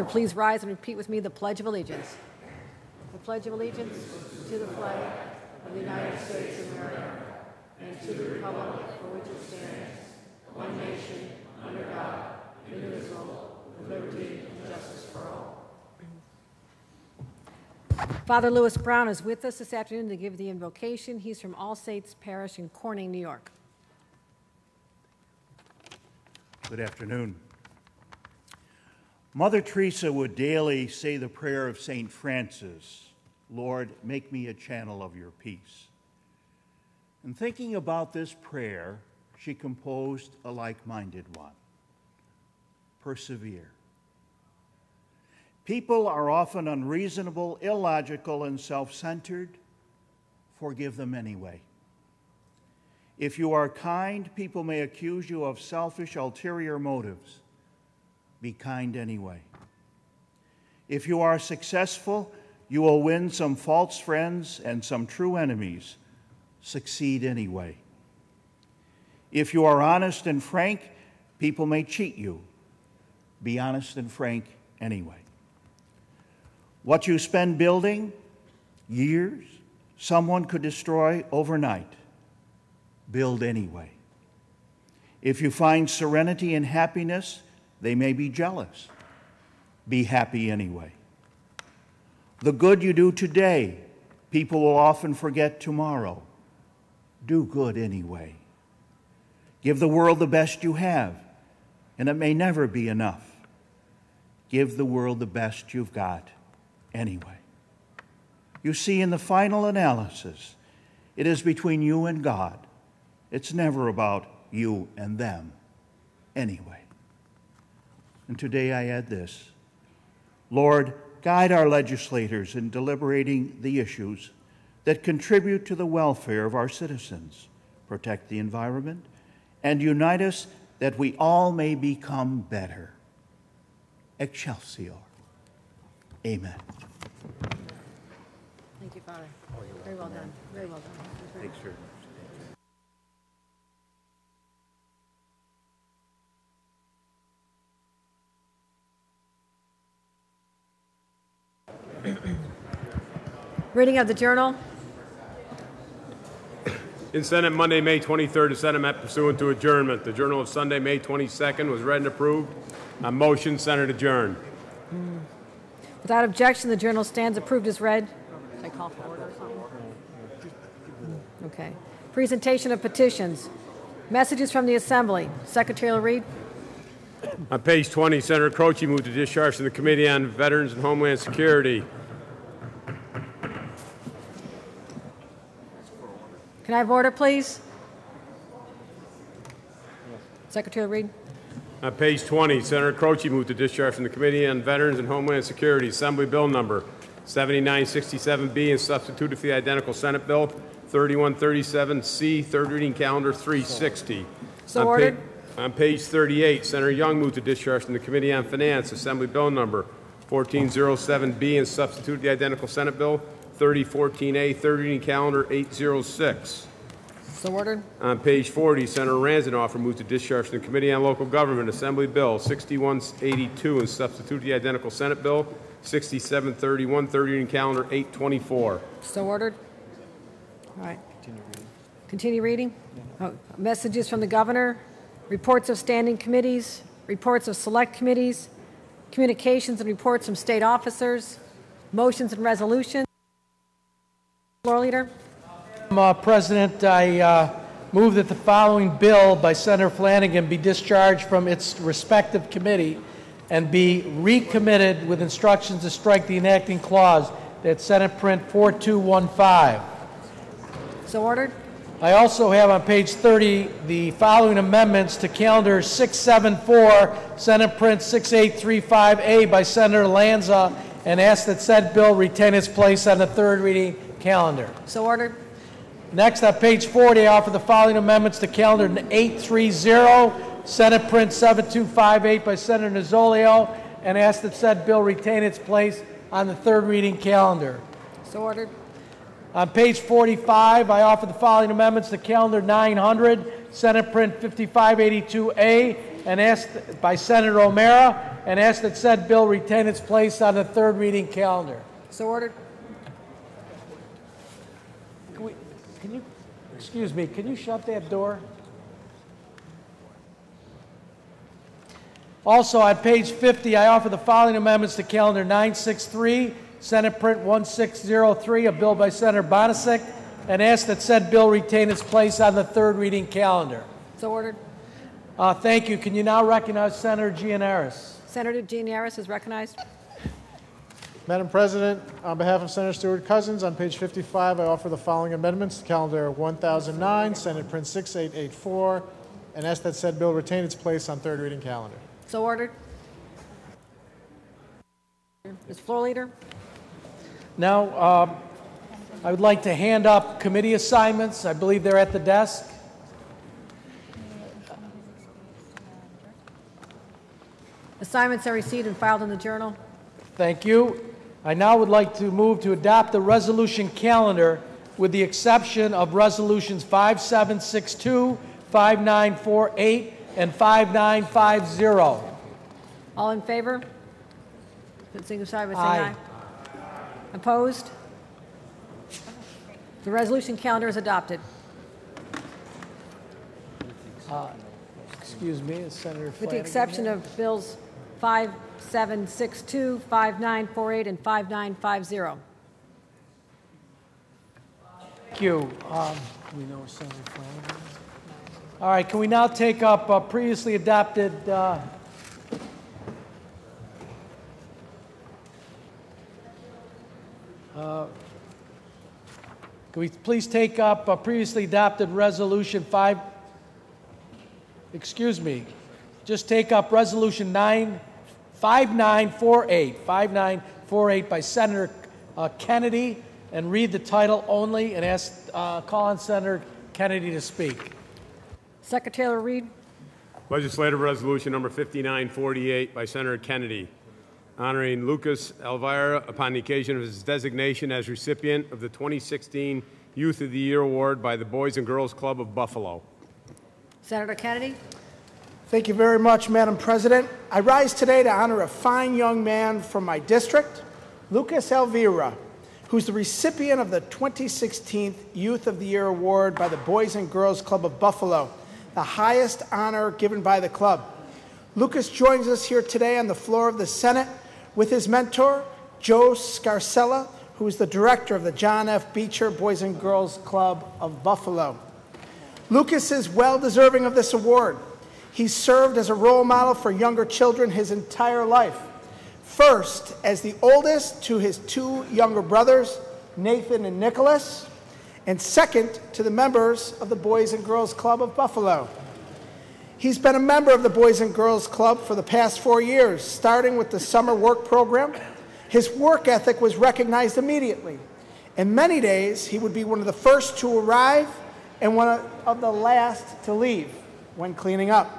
Please rise and repeat with me the Pledge of Allegiance. I pledge allegiance to the flag of the United States of America and to the republic for which it stands, one nation, under God, indivisible, with liberty and justice for all. Father Lewis Brown is with us this afternoon to give the invocation. He's from All Saints Parish in Corning, New York. Good afternoon. Mother Teresa would daily say the prayer of St. Francis, Lord, make me a channel of your peace. In thinking about this prayer, she composed a like-minded one. Persevere. People are often unreasonable, illogical, and self-centered. Forgive them anyway. If you are kind, people may accuse you of selfish, ulterior motives. Be kind anyway. If you are successful, you will win some false friends and some true enemies. Succeed anyway. If you are honest and frank, people may cheat you. Be honest and frank anyway. What you spend building, years, someone could destroy overnight. Build anyway. If you find serenity and happiness, they may be jealous. Be happy anyway. The good you do today, people will often forget tomorrow. Do good anyway. Give the world the best you have, and it may never be enough. Give the world the best you've got anyway. You see, in the final analysis, it is between you and God. It's never about you and them anyway. And today I add this. Lord, guide our legislators in deliberating the issues that contribute to the welfare of our citizens, protect the environment, and unite us that we all may become better. Excelsior. Amen. Thank you, Father. Very well done. Very well done. Thanks very much. Reading of the journal. In Senate Monday, May 23rd, the Senate met pursuant to adjournment. The Journal of Sunday, May 22nd, was read and approved. On motion, Senate adjourned. Without objection, the journal stands approved as read. Should I call for order or something? Okay. Presentation of petitions. Messages from the Assembly. Secretary will read. On page 20, Senator Croce moved to discharge from the Committee on Veterans and Homeland Security. Can I have order, please? Secretary will read. On page 20, Senator Croce moved to discharge from the Committee on Veterans and Homeland Security. Assembly Bill number 7967B and substituted for the identical Senate Bill 3137C, third reading calendar 360. So ordered. On page 38, Senator Young moved to discharge from the Committee on Finance. Assembly Bill number 1407B and substituted the identical Senate Bill 3014A, third reading calendar 806. So ordered. On page 40, Senator Ranzanoff moved to discharge from the Committee on Local Government. Assembly Bill 6182 and substitute the identical Senate Bill 6731, third reading calendar 824. So ordered. All right. Continue reading. Oh, messages from the governor, reports of standing committees, reports of select committees, communications and reports from state officers, motions and resolutions. Floor leader. President, I move that the following bill by Senator Flanagan be discharged from its respective committee and be recommitted with instructions to strike the enacting clause that's Senate Print 4215. So ordered. I also have on page 30 the following amendments to calendar 674, Senate Print 6835A by Senator Lanza, and ask that said bill retain its place on the third reading calendar. So ordered. Next, on page 40, I offer the following amendments to calendar 830, Senate Print 7258 by Senator Nozzolio, and ask that said bill retain its place on the third reading calendar. So ordered. On page 45, I offer the following amendments to calendar 900, Senate Print 5582A, and asked by Senator O'Mara, and ask that said bill retain its place on the third reading calendar. So ordered. Excuse me, can you shut that door? Also, on page 50, I offer the following amendments to Calendar 963, Senate Print 1603, a bill by Senator Bonasek, and ask that said bill retain its place on the third reading calendar. So ordered. Thank you. Can you now recognize Senator Gianaris? Senator Gianaris is recognized. Madam President, on behalf of Senator Stewart Cousins, on page 55, I offer the following amendments to Calendar 1009, Senate Print 6884, and ask that said bill retain its place on third reading calendar. So ordered. Ms. Floor Leader. Now, I would like to hand up committee assignments. I believe they're at the desk. Assignments are received and filed in the Journal. Thank you. I now would like to move to adopt the resolution calendar with the exception of resolutions 5762, 5948, and 5950. All in favor? Signify by saying aye. Opposed? The resolution calendar is adopted. Excuse me, Senator Flanagan. With the exception of bills 5762, 5948, and 5950. Thank you. Do we know where Senator Flanagan is? All right, can we now take up previously adopted can we please take up previously adopted resolution 5? Excuse me. Just take up resolution 5948 by Senator Kennedy, and read the title only, and call on Senator Kennedy to speak. Secretary Reed. Legislative Resolution number 5948 by Senator Kennedy, honoring Lucas Elvira upon the occasion of his designation as recipient of the 2016 Youth of the Year Award by the Boys and Girls Club of Buffalo. Senator Kennedy. Thank you very much, Madam President. I rise today to honor a fine young man from my district, Lucas Elvira, who's the recipient of the 2016 Youth of the Year Award by the Boys and Girls Club of Buffalo, the highest honor given by the club. Lucas joins us here today on the floor of the Senate with his mentor, Joe Scarcella, who is the director of the John F. Beecher Boys and Girls Club of Buffalo. Lucas is well deserving of this award. He's served as a role model for younger children his entire life. First, as the oldest to his two younger brothers, Nathan and Nicholas, and second to the members of the Boys and Girls Club of Buffalo. He's been a member of the Boys and Girls Club for the past 4 years, starting with the summer work program. His work ethic was recognized immediately. And many days, he would be one of the first to arrive and one of the last to leave when cleaning up.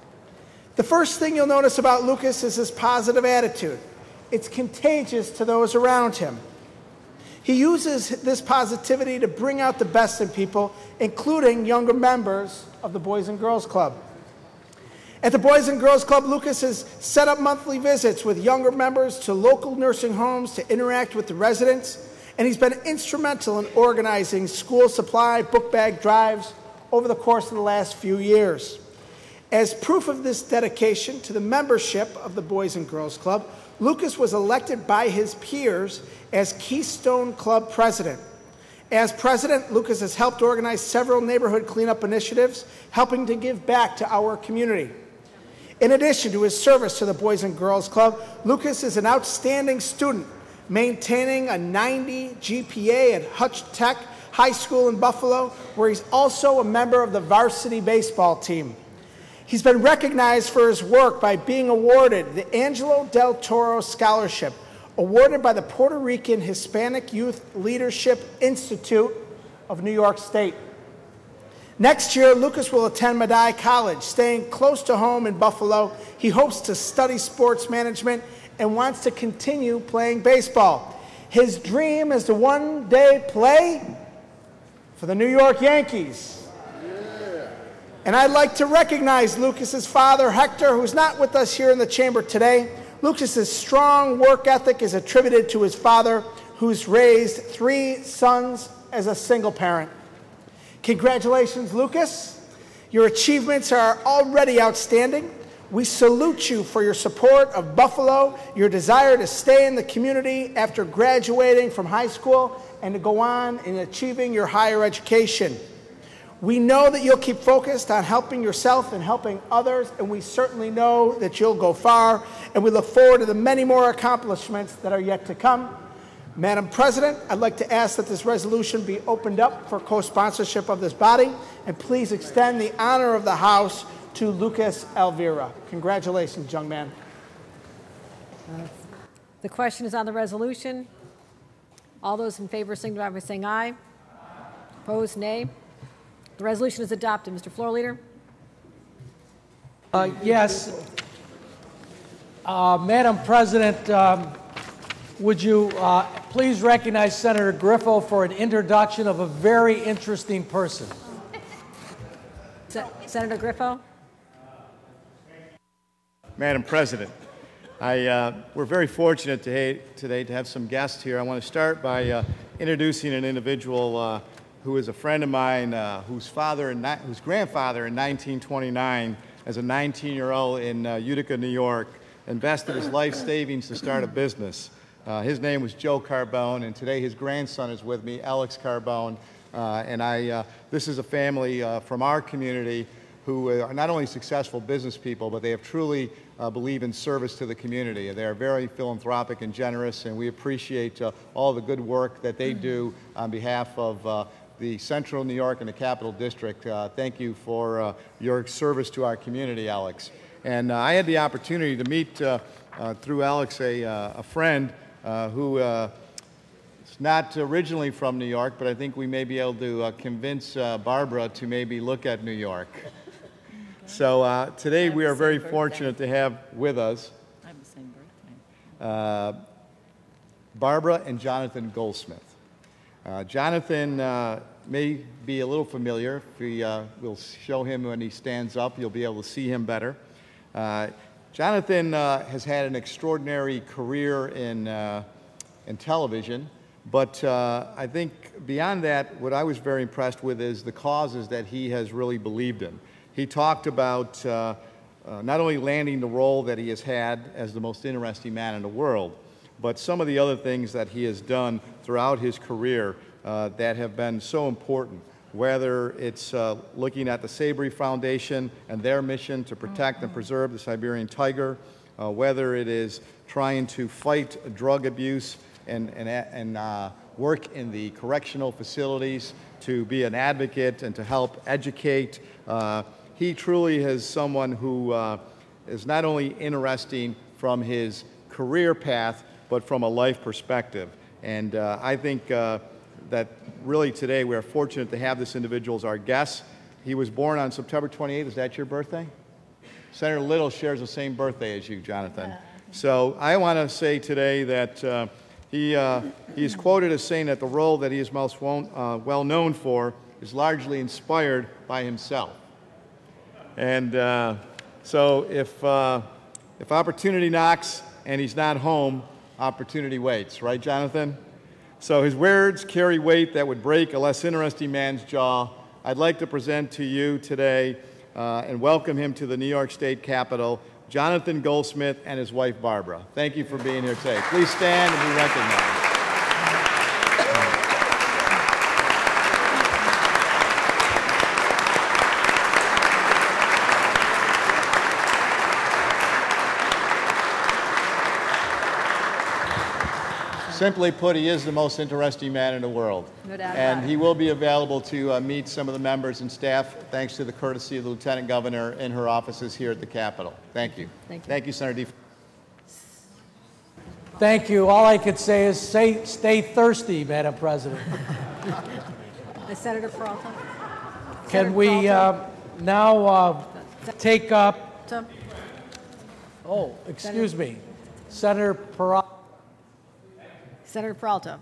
The first thing you'll notice about Lucas is his positive attitude. It's contagious to those around him. He uses this positivity to bring out the best in people, including younger members of the Boys and Girls Club. At the Boys and Girls Club, Lucas has set up monthly visits with younger members to local nursing homes to interact with the residents, and he's been instrumental in organizing school supply book bag drives over the course of the last few years. As proof of this dedication to the membership of the Boys and Girls Club, Lucas was elected by his peers as Keystone Club president. As president, Lucas has helped organize several neighborhood cleanup initiatives, helping to give back to our community. In addition to his service to the Boys and Girls Club, Lucas is an outstanding student, maintaining a 90 GPA at Hutch Tech High School in Buffalo, where he's also a member of the varsity baseball team. He's been recognized for his work by being awarded the Angelo Del Toro Scholarship, awarded by the Puerto Rican Hispanic Youth Leadership Institute of New York State. Next year, Lucas will attend Medaille College. Staying close to home in Buffalo, he hopes to study sports management and wants to continue playing baseball. His dream is to one day play for the New York Yankees. And I'd like to recognize Lucas's father, Hector, who's not with us here in the chamber today. Lucas's strong work ethic is attributed to his father, who's raised 3 sons as a single parent. Congratulations, Lucas. Your achievements are already outstanding. We salute you for your support of Buffalo, your desire to stay in the community after graduating from high school, and to go on in achieving your higher education. We know that you'll keep focused on helping yourself and helping others, and we certainly know that you'll go far, and we look forward to the many more accomplishments that are yet to come. Madam President, I'd like to ask that this resolution be opened up for co-sponsorship of this body, and please extend the honor of the House to Lucas Elvira. Congratulations, young man. The question is on the resolution. All those in favor signify by saying aye. Opposed, nay. The resolution is adopted. Mr. Floor Leader. Yes. Madam President, would you please recognize Senator Griffo for an introduction of a very interesting person? Senator Griffo. Madam President, we're very fortunate today to have some guests here. I want to start by introducing an individual who is a friend of mine, whose grandfather in 1929, as a 19-year-old in Utica, New York, invested his life savings to start a business. His name was Joe Carbone, and today his grandson is with me, Alex Carbone. This is a family from our community who are not only successful business people, but they have truly believe in service to the community. They are very philanthropic and generous, and we appreciate all the good work that they do on behalf of the Central New York and the Capital District. Thank you for your service to our community, Alex. And I had the opportunity to meet, through Alex, a friend who is not originally from New York, but I think we may be able to convince Barbara to maybe look at New York. So today we are very fortunate to have with us Barbara and Jonathan Goldsmith. Jonathan may be a little familiar. We'll show him when he stands up. You'll be able to see him better. Jonathan has had an extraordinary career in television, but I think beyond that, what I was very impressed with is the causes that he has really believed in. He talked about not only landing the role that he has had as the most interesting man in the world, but some of the other things that he has done throughout his career that have been so important, whether it's looking at the Sabry Foundation and their mission to protect and preserve the Siberian tiger, whether it is trying to fight drug abuse and work in the correctional facilities to be an advocate and to help educate. He truly is someone who is not only interesting from his career path, but from a life perspective. And I think that really today we are fortunate to have this individual as our guest. He was born on September 28th. Is that your birthday? Senator Little shares the same birthday as you, Jonathan. So I want to say today that he is quoted as saying that the role that he is most well known for is largely inspired by himself. And so if opportunity knocks and he's not home, opportunity waits, right, Jonathan? So his words carry weight that would break a less interesting man's jaw. I'd like to present to you today and welcome him to the New York State Capitol, Jonathan Goldsmith and his wife, Barbara. Thank you for being here today. Please stand and be recognized. Simply put, he is the most interesting man in the world. No doubt about and it. he will be available to meet some of the members and staff, thanks to the courtesy of the Lieutenant Governor in her offices here at the Capitol. Thank you. Thank you. Thank you, Senator D. Thank you. All I could say is stay thirsty, Madam President. Senator Peralta. Can we now take up... Oh, excuse me. Senator Peralta. Senator Peralta.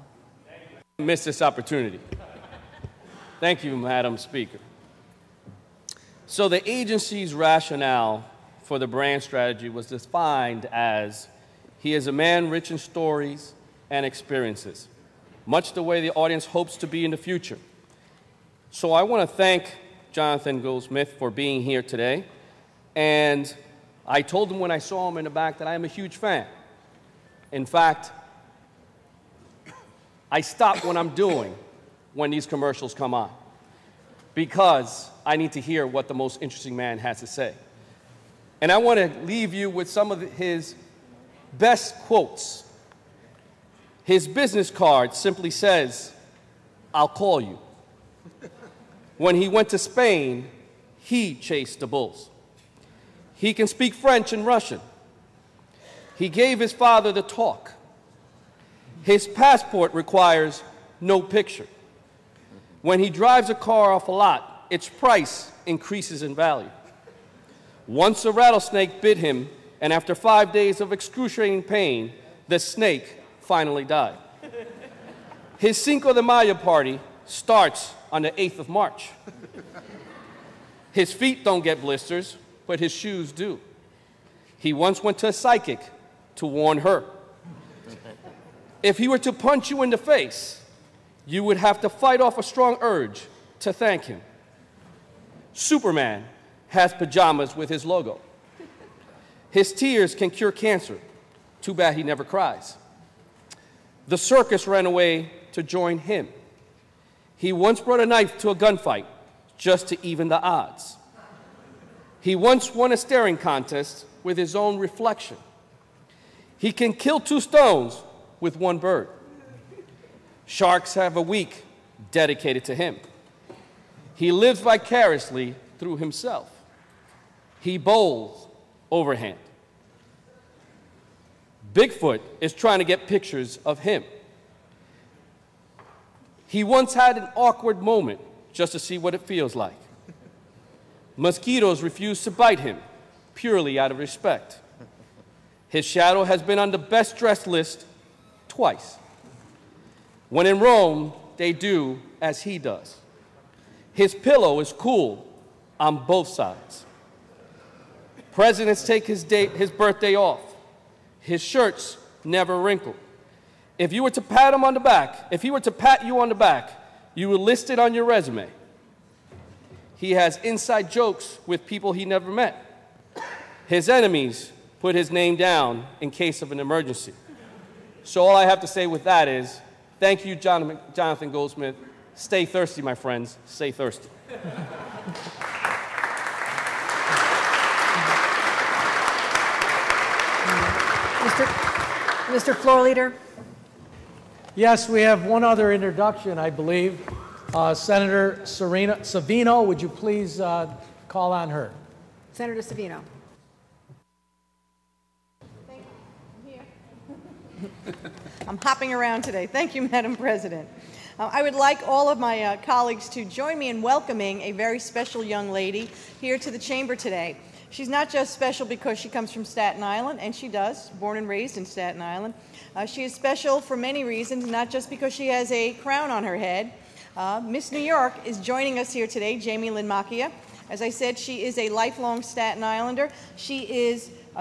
Miss this opportunity. Thank you, Madam Speaker. So the agency's rationale for the brand strategy was defined as, he is a man rich in stories and experiences, much the way the audience hopes to be in the future. So I want to thank Jonathan Goldsmith for being here today. And I told him when I saw him in the back that I am a huge fan. In fact, I stop what I'm doing when these commercials come on, because I need to hear what the most interesting man has to say. And I want to leave you with some of his best quotes. His business card simply says, "I'll call you." When he went to Spain, he chased the bulls. He can speak French and Russian. He gave his father the talk. His passport requires no picture. When he drives a car off a lot, its price increases in value. Once a rattlesnake bit him, and after 5 days of excruciating pain, the snake finally died. His Cinco de Mayo party starts on the 8th of March. His feet don't get blisters, but his shoes do. He once went to a psychic to warn her. If he were to punch you in the face, you would have to fight off a strong urge to thank him. Superman has pajamas with his logo. His tears can cure cancer. Too bad he never cries. The circus ran away to join him. He once brought a knife to a gunfight just to even the odds. He once won a staring contest with his own reflection. He can kill 2 stones with 1 bird. Sharks have a week dedicated to him. He lives vicariously through himself. He bowls overhand. Bigfoot is trying to get pictures of him. He once had an awkward moment just to see what it feels like. Mosquitoes refuse to bite him, purely out of respect. His shadow has been on the best dressed list twice. When in Rome, they do as he does. His pillow is cool on both sides. Presidents take his birthday off. His shirts never wrinkle. If you were to pat him on the back, if he were to pat you on the back, you would list it on your resume. He has inside jokes with people he never met. His enemies put his name down in case of an emergency. So all I have to say with that is, thank you, Jonathan Goldsmith. Stay thirsty, my friends. Stay thirsty. Mr. Floor Leader. Yes, we have one other introduction, I believe. Senator Savino, would you please call on her? Senator Savino. Thank you. I'm here. I'm hopping around today. Thank you, Madam President. I would like all of my colleagues to join me in welcoming a very special young lady here to the chamber today. She's not just special because she comes from Staten Island, and she does, born and raised in Staten Island. She is special for many reasons, not just because she has a crown on her head. Miss New York is joining us here today, Jamie Lynn Macchia. As I said, she is a lifelong Staten Islander. She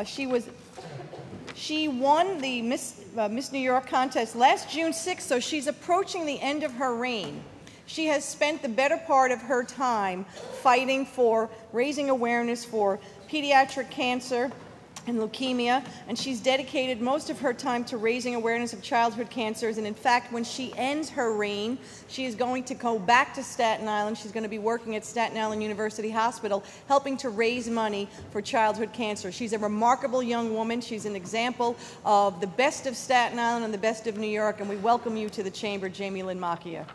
won the Miss New York contest last June 6th, so she's approaching the end of her reign. She has spent the better part of her time fighting for raising awareness for pediatric cancer and leukemia, and she's dedicated most of her time to raising awareness of childhood cancers. And in fact, when she ends her reign, she is going to go back to Staten Island. She's going to be working at Staten Island University Hospital, helping to raise money for childhood cancer. She's a remarkable young woman. She's an example of the best of Staten Island and the best of New York, and we welcome you to the chamber, Jamie Lynn Macchia.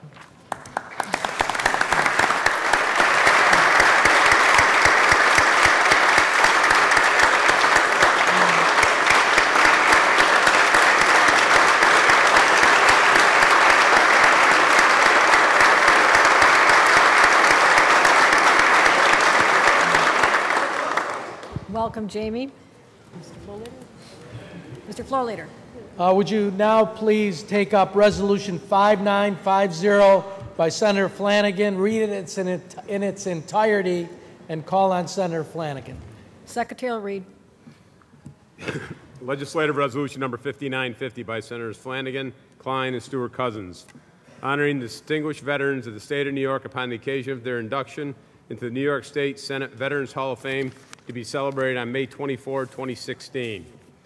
Welcome, Jamie. Mr. Floor Leader. Would you now please take up Resolution 5950 by Senator Flanagan, read it in its entirety, and call on Senator Flanagan. Secretary will read. Legislative Resolution Number 5950 by Senators Flanagan, Klein, and Stewart Cousins, honoring distinguished veterans of the state of New York upon the occasion of their induction into the New York State Senate Veterans Hall of Fame to be celebrated on May 24, 2016.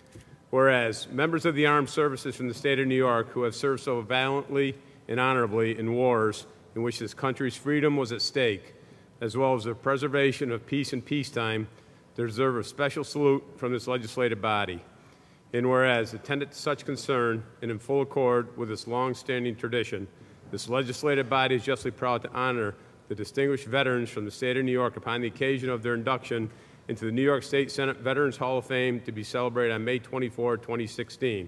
Whereas members of the armed services from the state of New York who have served so valiantly and honorably in wars in which this country's freedom was at stake, as well as the preservation of peace in peacetime, deserve a special salute from this legislative body. And whereas, attended to such concern and in full accord with its long-standing tradition, this legislative body is justly proud to honor the distinguished veterans from the state of New York upon the occasion of their induction into the New York State Senate Veterans Hall of Fame to be celebrated on May 24, 2016.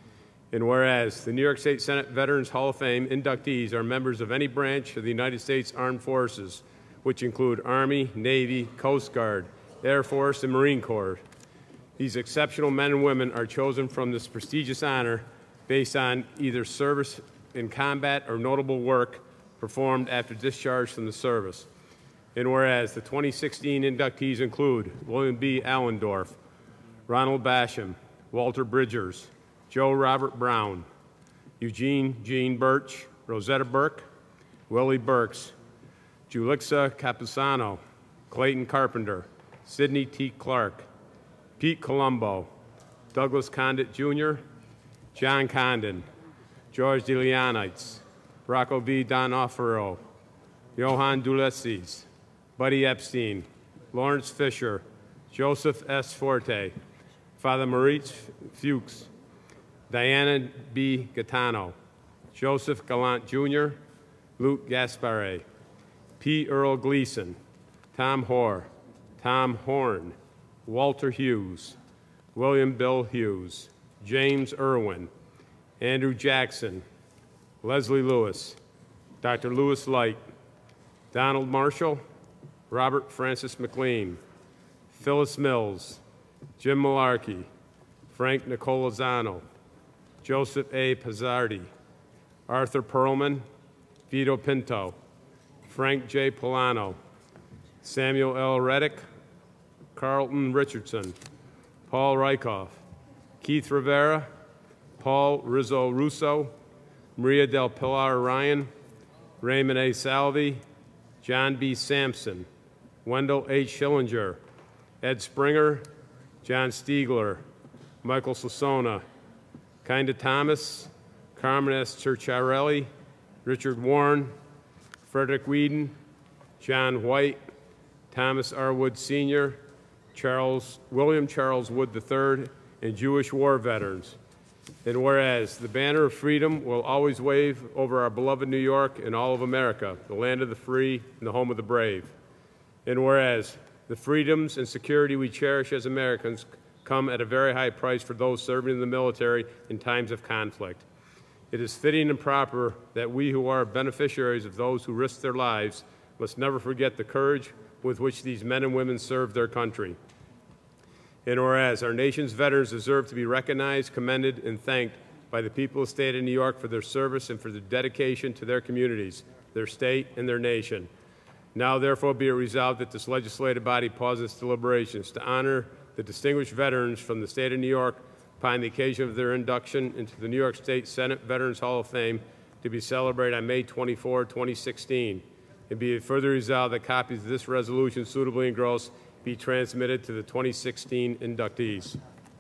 And whereas the New York State Senate Veterans Hall of Fame inductees are members of any branch of the United States Armed Forces, which include Army, Navy, Coast Guard, Air Force, and Marine Corps. These exceptional men and women are chosen from this prestigious honor based on either service in combat or notable work performed after discharge from the service. And whereas the 2016 inductees include William B. Allendorf, Ronald Basham, Walter Bridgers, Joe Robert Brown, Eugene Jean Birch, Rosetta Burke, Willie Burks, Julixa Capusano, Clayton Carpenter, Sidney T. Clark, Pete Colombo, Douglas Condit Jr., John Condon, George DeLeonites, Rocco V. Donofrio, Johan Duplessis, Buddy Epstein, Lawrence Fisher, Joseph S. Forte, Father Maurice Fuchs, Diana B. Gaetano, Joseph Gallant Jr., Luke Gaspare, P. Earl Gleason, Tom Hoare, Tom Horn, Walter Hughes, William Bill Hughes, James Irwin, Andrew Jackson, Leslie Lewis, Dr. Louis Light, Donald Marshall, Robert Francis McLean, Phyllis Mills, Jim Malarkey, Frank Nicolazano, Joseph A. Pizzardi, Arthur Perlman, Vito Pinto, Frank J. Polano, Samuel L. Reddick, Carlton Richardson, Paul Rykoff, Keith Rivera, Paul Rizzo Russo, Maria del Pilar Ryan, Raymond A. Salvi, John B. Sampson, Wendell H. Schillinger, Ed Springer, John Stiegler, Michael Sassona, Kinda Thomas, Carmen S. Cicciarelli, Richard Warren, Frederick Whedon, John White, Thomas R. Wood Sr., William Charles Wood III, and Jewish war veterans. And whereas the banner of freedom will always wave over our beloved New York and all of America, the land of the free and the home of the brave. And whereas the freedoms and security we cherish as Americans come at a very high price for those serving in the military in times of conflict. It is fitting and proper that we who are beneficiaries of those who risk their lives must never forget the courage with which these men and women serve their country. And whereas our nation's veterans deserve to be recognized, commended, and thanked by the people of the state of New York for their service and for their dedication to their communities, their state, and their nation. Now, therefore, be it resolved that this legislative body pause its deliberations to honor the distinguished veterans from the state of New York upon the occasion of their induction into the New York State Senate Veterans Hall of Fame to be celebrated on May 24, 2016. And be it further resolved that copies of this resolution suitably engrossed be transmitted to the 2016 inductees.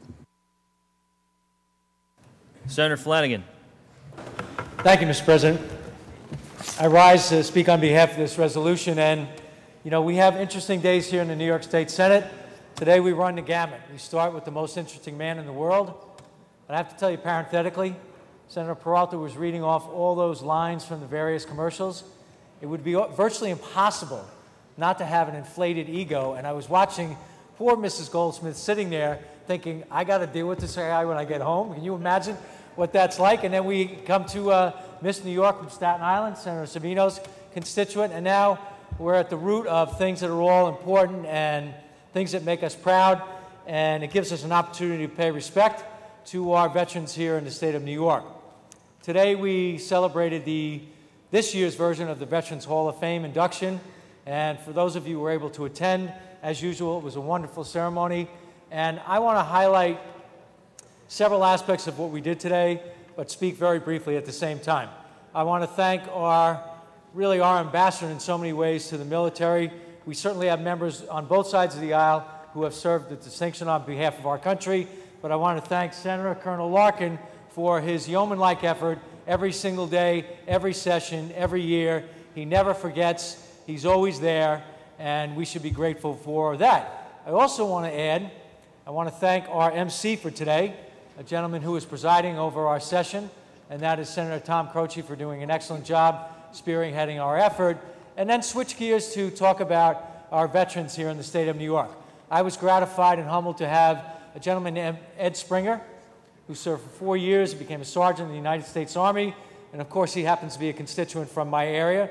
Senator Flanagan. Thank you, Mr. President. I rise to speak on behalf of this resolution, and you know, we have interesting days here in the New York State Senate. Today we run the gamut. We start with the most interesting man in the world. But I have to tell you parenthetically, Senator Peralta was reading off all those lines from the various commercials. It would be virtually impossible not to have an inflated ego, and I was watching poor Mrs. Goldsmith sitting there thinking, I got to deal with this guy when I get home. Can you imagine what that's like? And then we come to Miss New York from Staten Island, Senator Savino's constituent, and now we're at the root of things that are all important and things that make us proud, and it gives us an opportunity to pay respect to our veterans here in the state of New York. Today we celebrated this year's version of the Veterans Hall of Fame induction, And for those of you who were able to attend, as usual, it was a wonderful ceremony. And I want to highlight several aspects of what we did today, but speak very briefly at the same time. I want to thank our ambassador in so many ways to the military. We certainly have members on both sides of the aisle who have served with distinction on behalf of our country, but I want to thank Senator Colonel Larkin for his yeoman-like effort every single day, every session, every year. He never forgets. He's always there, and we should be grateful for that. I also want to add, I want to thank our MC for today, a gentleman who is presiding over our session, and that is Senator Tom Croce, for doing an excellent job spearheading our effort, and then switch gears to talk about our veterans here in the state of New York. I was gratified and humbled to have a gentleman named Ed Springer, who served for 4 years. He became a sergeant in the United States Army, and of course he happens to be a constituent from my area.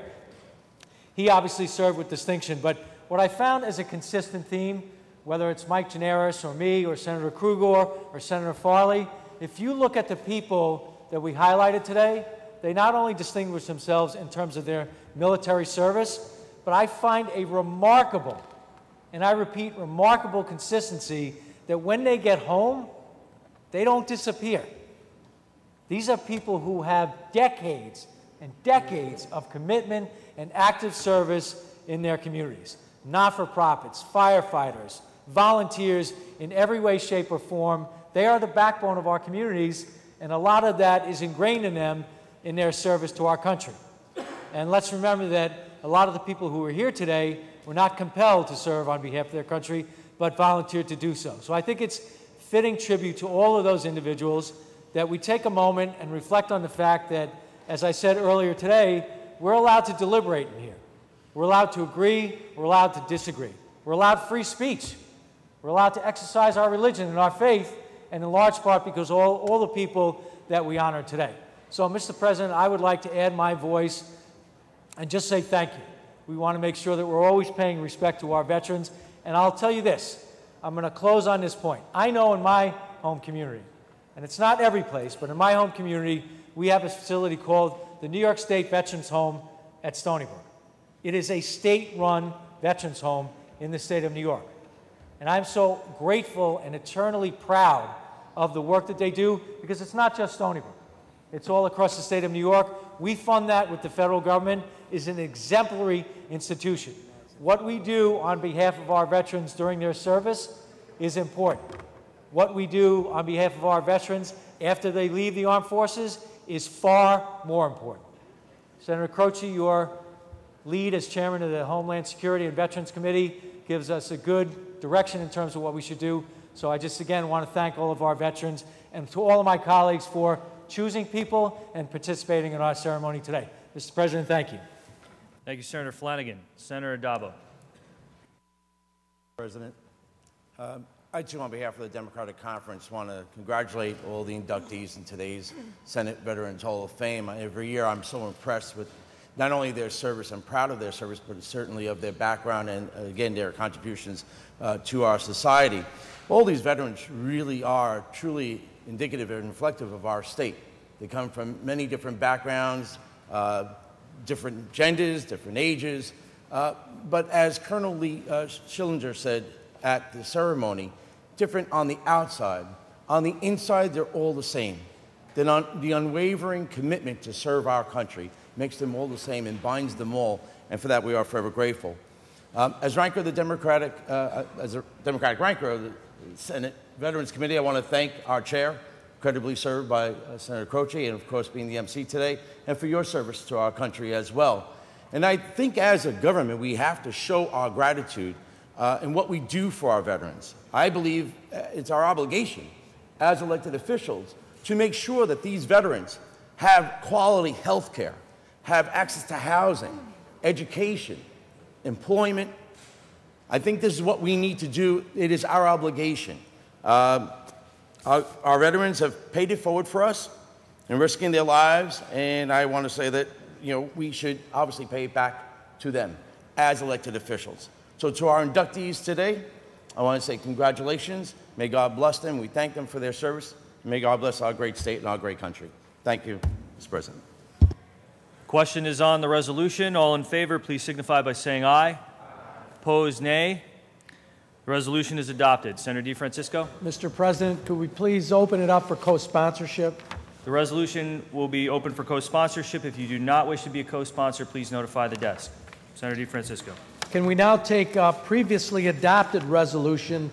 He obviously served with distinction, but what I found as a consistent theme, whether it's Mike Gianaris or me or Senator Kruger or Senator Farley, if you look at the people that we highlighted today, they not only distinguish themselves in terms of their military service, but I find a remarkable, and I repeat, remarkable consistency that when they get home, they don't disappear. These are people who have decades and decades of commitment and active service in their communities. Not-for-profits, firefighters, volunteers in every way, shape, or form. They are the backbone of our communities, and a lot of that is ingrained in them in their service to our country. And let's remember that a lot of the people who are here today were not compelled to serve on behalf of their country, but volunteered to do so. So I think it's fitting tribute to all of those individuals that we take a moment and reflect on the fact that, as I said earlier today, we're allowed to deliberate in here. We're allowed to agree, we're allowed to disagree. We're allowed free speech. We're allowed to exercise our religion and our faith, and in large part because all the people that we honor today. So, Mr. President, I would like to add my voice and just say thank you. We want to make sure that we're always paying respect to our veterans. And I'll tell you this, I'm going to close on this point. I know in my home community, and it's not every place, but in my home community, we have a facility called the New York State Veterans Home at Stony Brook. It is a state-run veterans home in the state of New York. And I'm so grateful and eternally proud of the work that they do, because it's not just Stony Brook. It's all across the state of New York. We fund that with the federal government. Is an exemplary institution. What we do on behalf of our veterans during their service is important. What we do on behalf of our veterans after they leave the armed forces is far more important. Senator Croce, your lead as chairman of the Homeland Security and Veterans Committee gives us a good direction in terms of what we should do. So I just again want to thank all of our veterans and to all of my colleagues for choosing people and participating in our ceremony today. Mr. President, thank you. Thank you, Senator Flanagan. Senator Addabbo. President, I too, on behalf of the Democratic Conference, want to congratulate all the inductees in today's Senate Veterans Hall of Fame. Every year I'm so impressed with not only their service, I'm proud of their service, but certainly of their background and, again, their contributions to our society. All these veterans really are truly indicative and reflective of our state. They come from many different backgrounds, different genders, different ages, but as Colonel Lee Schillinger said at the ceremony, different on the outside. On the inside, they're all the same. The unwavering commitment to serve our country makes them all the same and binds them all, and for that we are forever grateful. As ranker of the Democratic ranker of the Senate Veterans Committee, I want to thank our chair, credibly served by Senator Croce, and of course being the MC today, and for your service to our country as well. And I think as a government, we have to show our gratitude in what we do for our veterans. I believe it's our obligation as elected officials to make sure that these veterans have quality health care, have access to housing, education, employment. I think this is what we need to do. It is our obligation. Our veterans have paid it forward for us in risking their lives, and I want to say that we should obviously pay it back to them as elected officials. So to our inductees today, I want to say congratulations. May God bless them. We thank them for their service. May God bless our great state and our great country. Thank you, Mr. President. Question is on the resolution. All in favor, please signify by saying aye. Opposed, nay. The resolution is adopted. Senator DeFrancisco. Mr. President, could we please open it up for co-sponsorship? The resolution will be open for co-sponsorship. If you do not wish to be a co-sponsor, please notify the desk. Senator DeFrancisco. Can we now take previously adopted resolution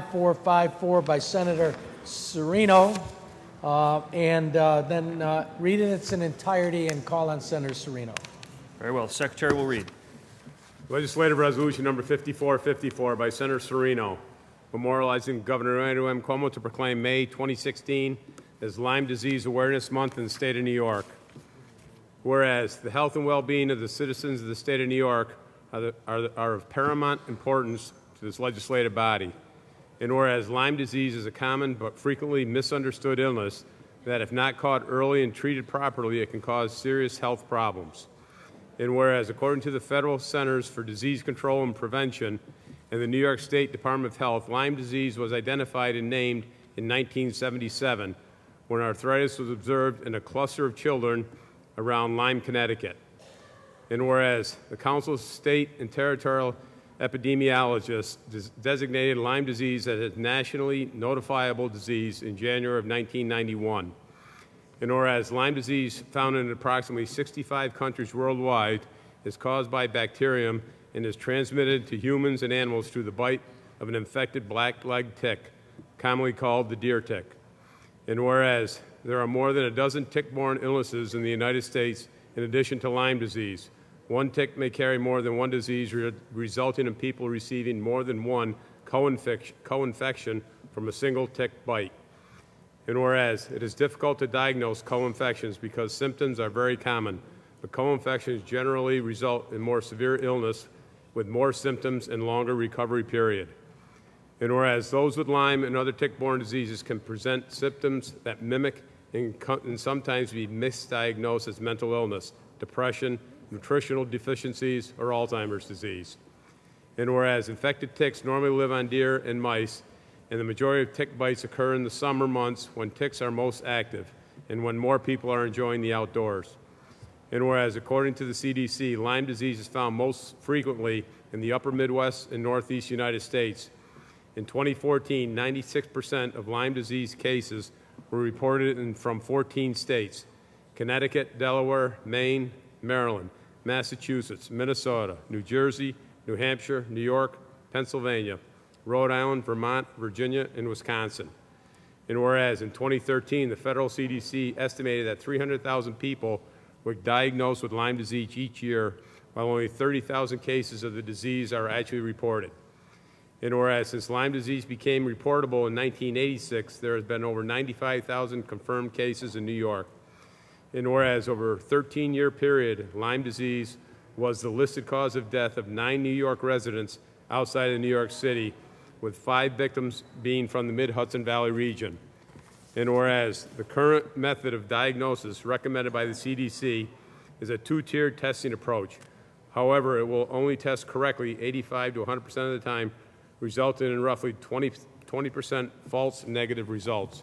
5454 by Senator Serino and then read it in its entirety and call on Senator Serino? Very well. The Secretary will read. Legislative Resolution Number 5454 by Senator Serino, memorializing Governor Andrew M. Cuomo to proclaim May 2016 as Lyme Disease Awareness Month in the state of New York. Whereas the health and well-being of the citizens of the state of New York are of paramount importance to this legislative body. And whereas Lyme disease is a common but frequently misunderstood illness that, if not caught early and treated properly, it can cause serious health problems. And whereas, according to the Federal Centers for Disease Control and Prevention and the New York State Department of Health, Lyme disease was identified and named in 1977 when arthritis was observed in a cluster of children around Lyme, Connecticut. And whereas the Council of State and Territorial Epidemiologists designated Lyme disease as a nationally notifiable disease in January of 1991. And whereas Lyme disease, found in approximately 65 countries worldwide, is caused by bacterium and is transmitted to humans and animals through the bite of an infected black-leg tick, commonly called the deer tick. And whereas there are more than a dozen tick-borne illnesses in the United States in addition to Lyme disease, one tick may carry more than one disease, resulting in people receiving more than one co-infection from a single tick bite. And whereas it is difficult to diagnose co-infections because symptoms are very common, but co-infections generally result in more severe illness with more symptoms and longer recovery period. And whereas those with Lyme and other tick-borne diseases can present symptoms that mimic and sometimes be misdiagnosed as mental illness, depression, nutritional deficiencies, or Alzheimer's disease. And whereas infected ticks normally live on deer and mice, and the majority of tick bites occur in the summer months when ticks are most active and when more people are enjoying the outdoors. And whereas, according to the CDC, Lyme disease is found most frequently in the upper Midwest and Northeast United States. In 2014, 96% of Lyme disease cases were reported from 14 states: Connecticut, Delaware, Maine, Maryland, Massachusetts, Minnesota, New Jersey, New Hampshire, New York, Pennsylvania, Rhode Island, Vermont, Virginia, and Wisconsin. And whereas in 2013, the federal CDC estimated that 300,000 people were diagnosed with Lyme disease each year, while only 30,000 cases of the disease are actually reported. And whereas since Lyme disease became reportable in 1986, there has been over 95,000 confirmed cases in New York. And whereas over a 13-year period, Lyme disease was the listed cause of death of 9 New York residents outside of New York City, with 5 victims being from the Mid-Hudson Valley region. And whereas the current method of diagnosis recommended by the CDC is a 2-tiered testing approach. However, it will only test correctly 85 to 100% of the time, resulting in roughly 20% false negative results.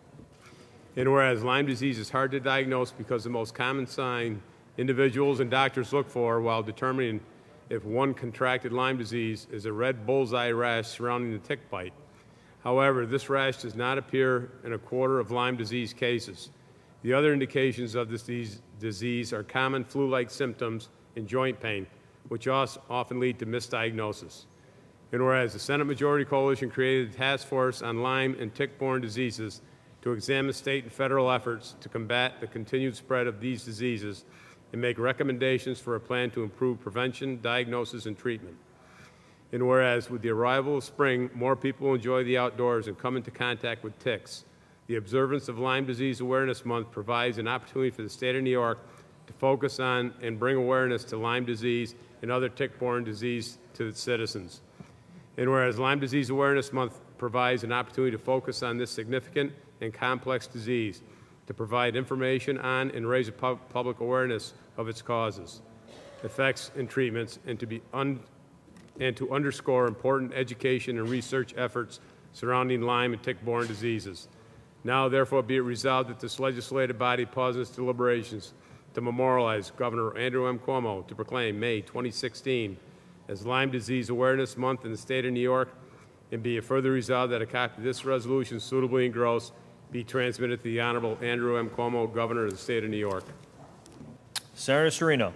And whereas Lyme disease is hard to diagnose because the most common sign individuals and doctors look for while determining if one contracted Lyme disease is a red bullseye rash surrounding the tick bite. However, this rash does not appear in a quarter of Lyme disease cases. The other indications of this disease are common flu-like symptoms and joint pain, which often lead to misdiagnosis. And whereas the Senate Majority Coalition created a task force on Lyme and tick-borne diseases to examine state and federal efforts to combat the continued spread of these diseases and make recommendations for a plan to improve prevention, diagnosis, and treatment. And whereas with the arrival of spring, more people will enjoy the outdoors and come into contact with ticks, the observance of Lyme Disease Awareness Month provides an opportunity for the state of New York to focus on and bring awareness to Lyme disease and other tick-borne disease to its citizens. And whereas Lyme Disease Awareness Month provides an opportunity to focus on this significant and complex disease, to provide information on and raise public awareness of its causes, effects, and treatments, and to underscore important education and research efforts surrounding Lyme and tick-borne diseases. Now, therefore, be it resolved that this legislative body pause its deliberations to memorialize Governor Andrew M. Cuomo to proclaim May 2016 as Lyme Disease Awareness Month in the state of New York, and be it further resolved that a copy of this resolution suitably engrossed be transmitted to the Honorable Andrew M. Cuomo, Governor of the state of New York. Senator Serino.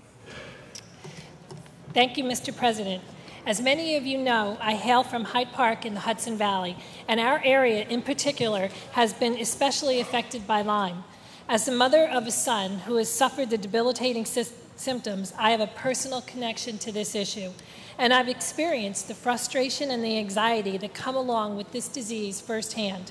Thank you, Mr. President. As many of you know, I hail from Hyde Park in the Hudson Valley, and our area in particular has been especially affected by Lyme. As the mother of a son who has suffered the debilitating symptoms, I have a personal connection to this issue, and I've experienced the frustration and the anxiety that come along with this disease firsthand.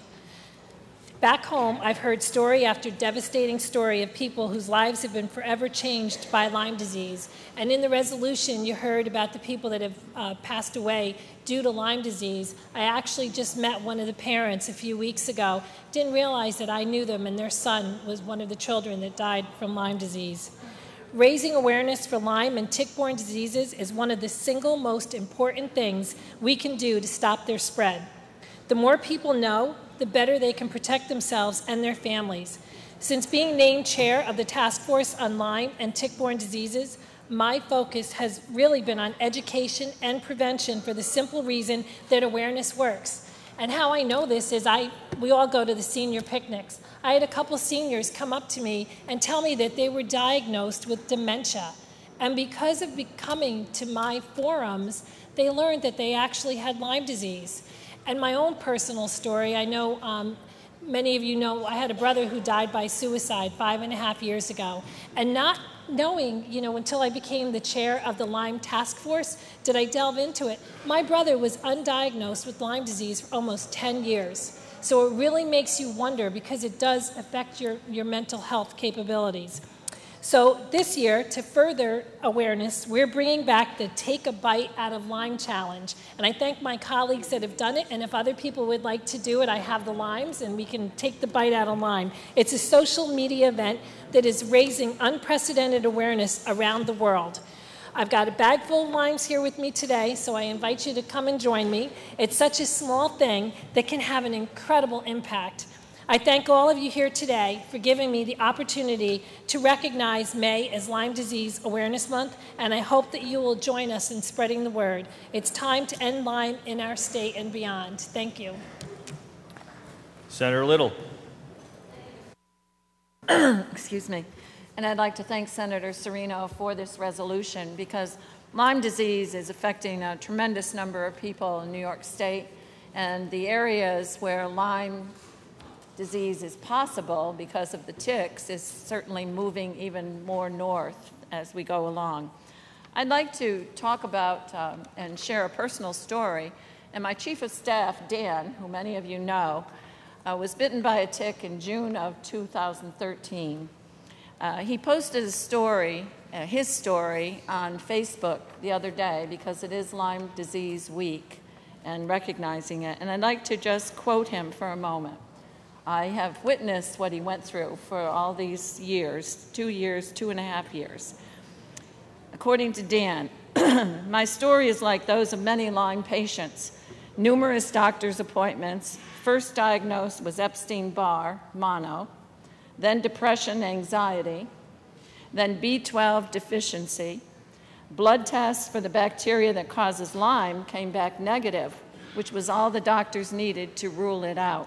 Back home, I've heard story after devastating story of people whose lives have been forever changed by Lyme disease. And in the resolution, you heard about the people that have passed away due to Lyme disease. I actually just met one of the parents a few weeks ago. Didn't realize that I knew them, and their son was one of the children that died from Lyme disease. Raising awareness for Lyme and tick-borne diseases is one of the single most important things we can do to stop their spread. The more people know, the better they can protect themselves and their families. Since being named chair of the Task Force on Lyme and Tick-Borne Diseases, my focus has really been on education and prevention for the simple reason that awareness works. And how I know this is we all go to the senior picnics. I had a couple seniors come up to me and tell me that they were diagnosed with dementia. And because of coming to my forums, they learned that they actually had Lyme disease. And my own personal story, I know many of you know I had a brother who died by suicide 5.5 years ago. And not knowing, until I became the chair of the Lyme Task Force, did I delve into it. My brother was undiagnosed with Lyme disease for almost 10 years. So it really makes you wonder, because it does affect your mental health capabilities. So this year, to further awareness, we're bringing back the Take a Bite Out of Lyme Challenge. And I thank my colleagues that have done it, and if other people would like to do it, I have the limes, and we can take the bite out of Lyme. It's a social media event that is raising unprecedented awareness around the world. I've got a bag full of limes here with me today, so I invite you to come and join me. It's such a small thing that can have an incredible impact. I thank all of you here today for giving me the opportunity to recognize May as Lyme Disease Awareness Month, and I hope that you will join us in spreading the word. It's time to end Lyme in our state and beyond. Thank you. Senator Little. Excuse me. And I'd like to thank Senator Serino for this resolution, because Lyme disease is affecting a tremendous number of people in New York State, and the areas where Lyme disease is possible because of the ticks is certainly moving even more north as we go along. I'd like to talk about and share a personal story. And my chief of staff, Dan, who many of you know, was bitten by a tick in June of 2013. He posted his story on Facebook the other day, because it is Lyme Disease Week and recognizing it. And I'd like to just quote him for a moment. I have witnessed what he went through for all these years, 2.5 years. According to Dan, my story is like those of many Lyme patients. Numerous doctor's appointments, first diagnosed was Epstein-Barr, mono, then depression, anxiety, then B12 deficiency. Blood tests for the bacteria that causes Lyme came back negative, which was all the doctors needed to rule it out.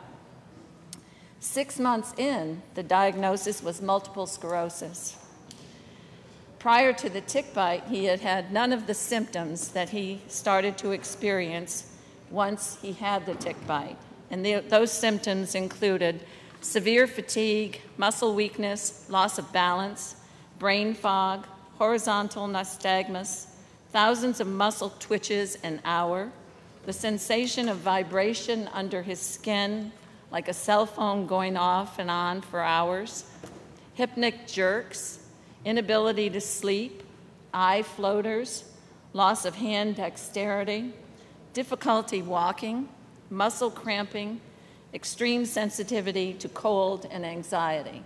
6 months in, the diagnosis was multiple sclerosis. Prior to the tick bite, he had had none of the symptoms that he started to experience once he had the tick bite. And those symptoms included severe fatigue, muscle weakness, loss of balance, brain fog, horizontal nystagmus, thousands of muscle twitches an hour, the sensation of vibration under his skin, like a cell phone going off and on for hours, hypnic jerks, inability to sleep, eye floaters, loss of hand dexterity, difficulty walking, muscle cramping, extreme sensitivity to cold and anxiety.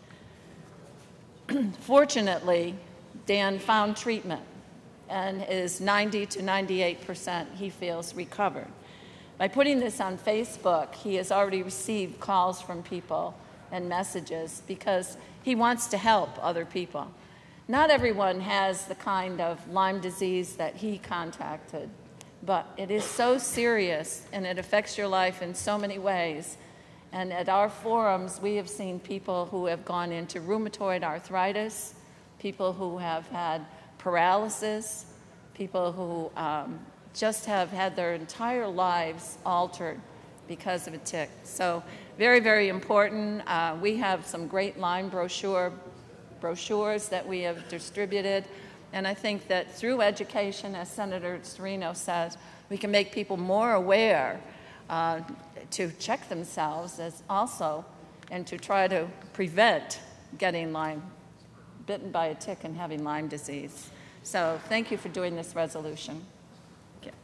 Fortunately, Dan found treatment and is 90 to 98%, he feels, recovered. By putting this on Facebook, he has already received calls from people and messages because he wants to help other people. Not everyone has the kind of Lyme disease that he contacted, but it is so serious and it affects your life in so many ways. And at our forums, we have seen people who have gone into rheumatoid arthritis, people who have had paralysis, people who just have had their entire lives altered because of a tick. So very, very important. We have some great Lyme brochures that we have distributed. And I think that through education, as Senator Serino says, we can make people more aware to check themselves as also and to try to prevent getting bitten by a tick and having Lyme disease. So thank you for doing this resolution. Okay.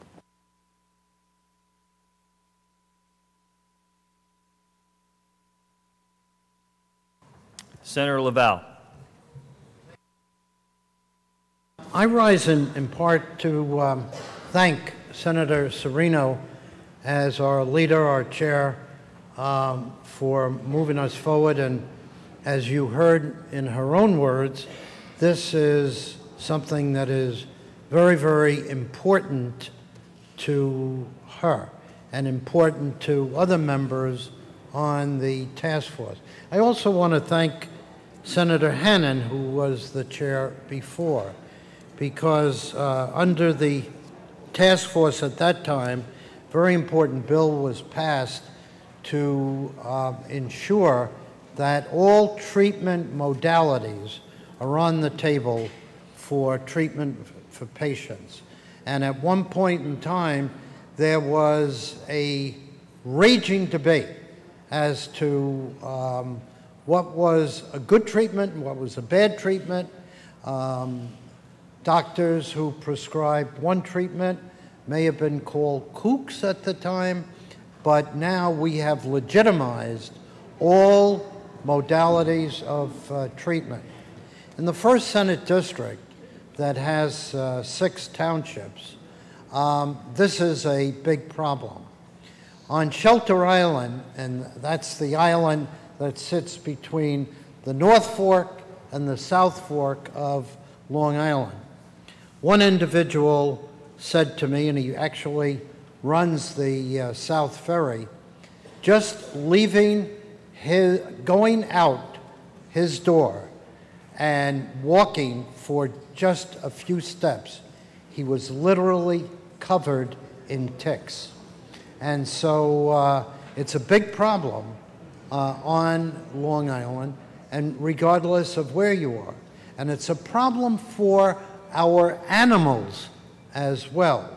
Senator Laval. I rise in part to thank Senator Serino as our leader, our chair, for moving us forward. And as you heard in her own words, this is something that is very, very important to her and important to other members on the task force. I also want to thank Senator Hannan, who was the chair before, because under the task force at that time, a very important bill was passed to ensure that all treatment modalities are on the table for treatment for patients. And at one point in time, there was a raging debate as to what was a good treatment and what was a bad treatment. Doctors who prescribed one treatment may have been called kooks at the time, but now we have legitimized all modalities of treatment. In the 1st Senate District, that has 6 townships, this is a big problem. On Shelter Island, and that's the island that sits between the North Fork and the South Fork of Long Island, one individual said to me, and he actually runs the South Ferry, just going out his door and walking for just a few steps, he was literally covered in ticks. And so it's a big problem on Long Island, and regardless of where you are. And it's a problem for our animals as well.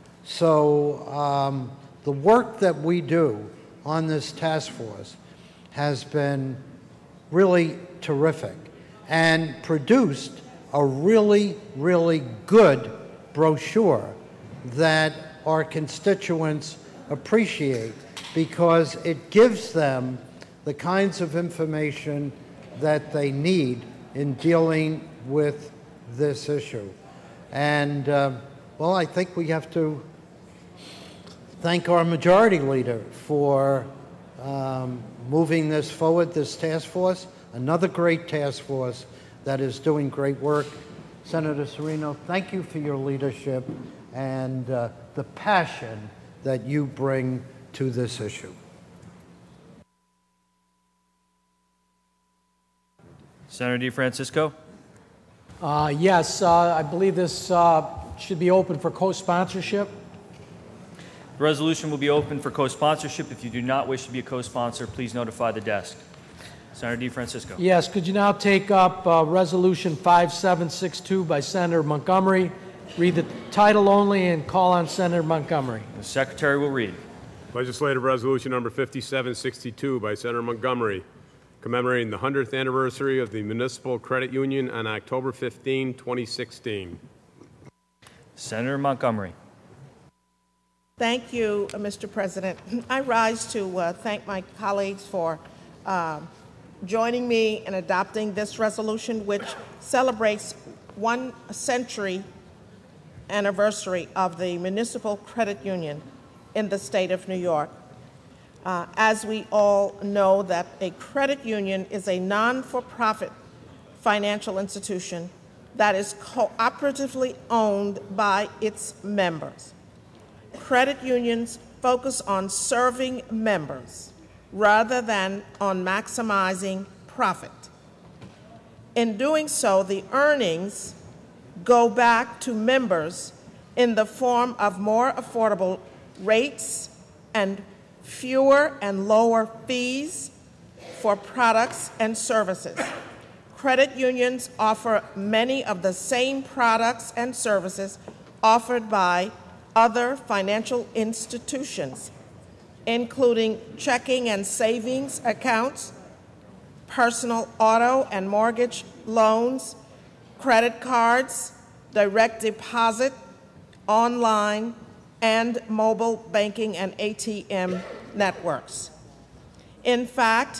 So the work that we do on this task force has been really terrific and produced a really, really good brochure that our constituents appreciate because it gives them the kinds of information that they need in dealing with this issue. And, well, I think we have to thank our majority leader for moving this forward, this task force, another great task force that is doing great work. Senator Serino, thank you for your leadership and the passion that you bring to this issue. Senator DeFrancisco. Yes, I believe this should be open for co-sponsorship. The resolution will be open for co-sponsorship. If you do not wish to be a co-sponsor, please notify the desk. Senator DeFrancisco. Yes, could you now take up Resolution 5762 by Senator Montgomery? Read the title only and call on Senator Montgomery. The Secretary will read. Legislative Resolution Number 5762 by Senator Montgomery, commemorating the 100th anniversary of the Municipal Credit Union on October 15, 2016. Senator Montgomery. Thank you, Mr. President. I rise to thank my colleagues for joining me in adopting this resolution, which celebrates 1 century anniversary of the Municipal Credit Union in the state of New York. as we all know, that a credit union is a non-for-profit financial institution that is cooperatively owned by its members. Credit unions focus on serving members rather than on maximizing profit. In doing so, the earnings go back to members in the form of more affordable rates and fewer and lower fees for products and services. Credit unions offer many of the same products and services offered by other financial institutions, including checking and savings accounts, personal auto and mortgage loans, credit cards, direct deposit, online, and mobile banking and ATM networks. In fact,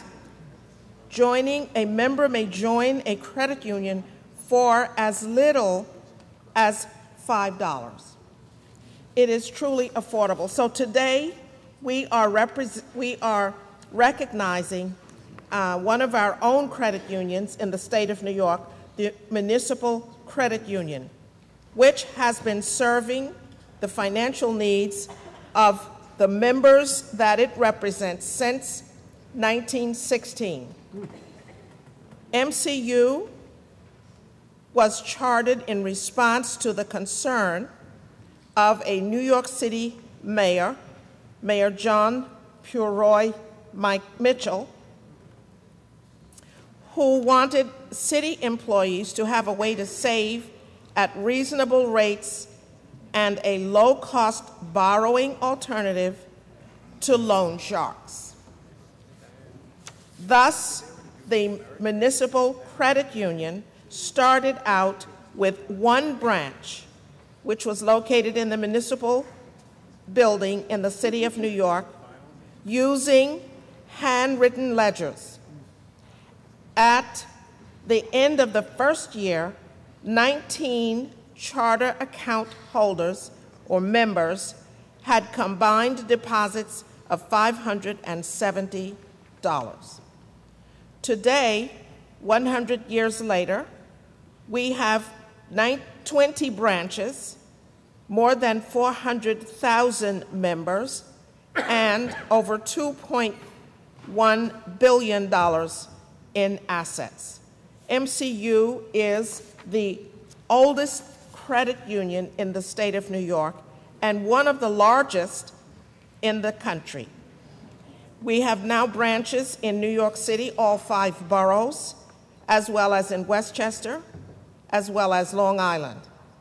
a member may join a credit union for as little as $5. It is truly affordable. So today, we are recognizing one of our own credit unions in the state of New York, the Municipal Credit Union, which has been serving the financial needs of the members that it represents since 1916. MCU was chartered in response to the concern of a New York City mayor, Mayor John Puroy Mitchell, who wanted city employees to have a way to save at reasonable rates and a low-cost borrowing alternative to loan sharks. Thus, the Municipal Credit Union started out with one branch, which was located in the municipal building in the city of New York, using handwritten ledgers. At the end of the first year, 19 charter account holders or members had combined deposits of $570. Today, 100 years later, we have 20 branches, more than 400,000 members, and over $2.1 billion in assets. MCU is the oldest credit union in the state of New York and one of the largest in the country. We have now branches in New York City, all 5 boroughs, as well as in Westchester, as well as Long Island.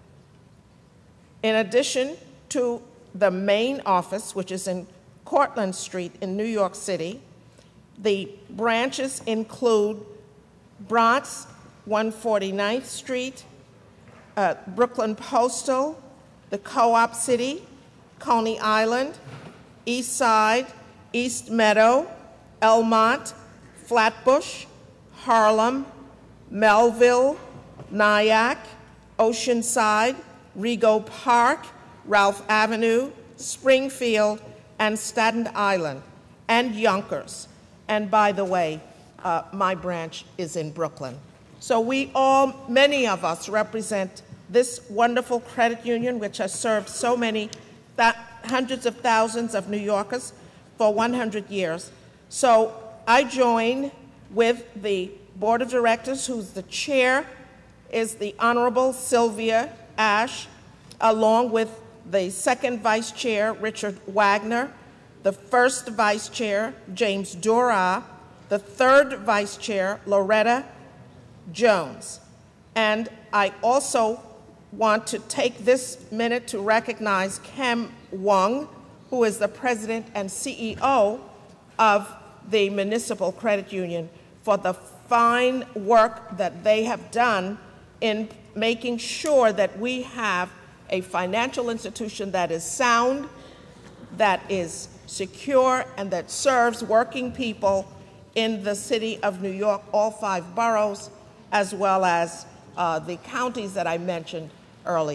In addition to the main office, which is in Cortlandt Street in New York City, the branches include Bronx, 149th Street, Brooklyn Postal, the Co-op City, Coney Island, East Side, East Meadow, Elmont, Flatbush, Harlem, Melville, Nyack, Oceanside, Rego Park, Ralph Avenue, Springfield, and Staten Island, and Yonkers. And by the way, my branch is in Brooklyn. So many of us represent this wonderful credit union, which has served so many, hundreds of thousands of New Yorkers for 100 years. So I join with the board of directors, who's the chair is the Honorable Sylvia Ash, along with the second vice chair, Richard Wagner, the first vice chair, James Dura, the third vice chair, Loretta Jones. And I also want to take this minute to recognize Kem Wong, who is the president and CEO of the Municipal Credit Union, for the fine work that they have done in making sure that we have a financial institution that is sound, that is secure, and that serves working people in the city of New York, all 5 boroughs, as well as the counties that I mentioned earlier.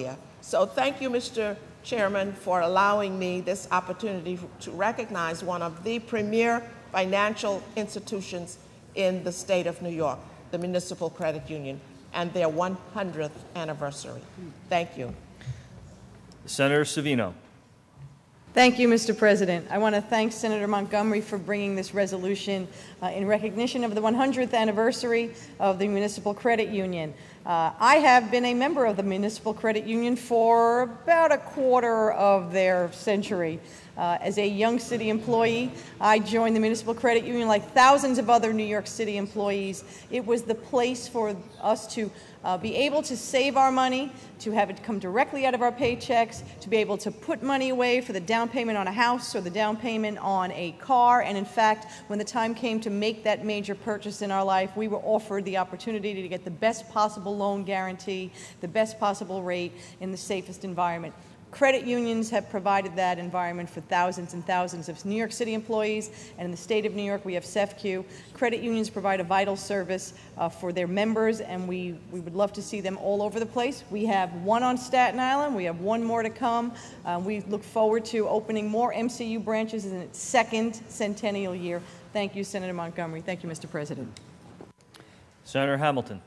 So thank you, Mr. Chairman, for allowing me this opportunity to recognize one of the premier financial institutions in the state of New York, the Municipal Credit Union, and their 100th anniversary. Thank you. Senator Savino. Thank you, Mr. President. I want to thank Senator Montgomery for bringing this resolution in recognition of the 100th anniversary of the Municipal Credit Union. I have been a member of the Municipal Credit Union for about a quarter of their century. As a young city employee, I joined the Municipal Credit Union like thousands of other New York City employees. It was the place for us to be able to save our money, to have it come directly out of our paychecks, to be able to put money away for the down payment on a house or the down payment on a car. And in fact, when the time came to make that major purchase in our life, we were offered the opportunity to get the best possible loan guarantee, the best possible rate in the safest environment. Credit unions have provided that environment for thousands and thousands of New York City employees, and in the state of New York, we have CEFCU. Credit unions provide a vital service for their members, and we would love to see them all over the place. We have one on Staten Island. We have one more to come. We look forward to opening more MCU branches in its second centennial year. Thank you, Senator Montgomery. Thank you, Mr. President. Senator Hamilton.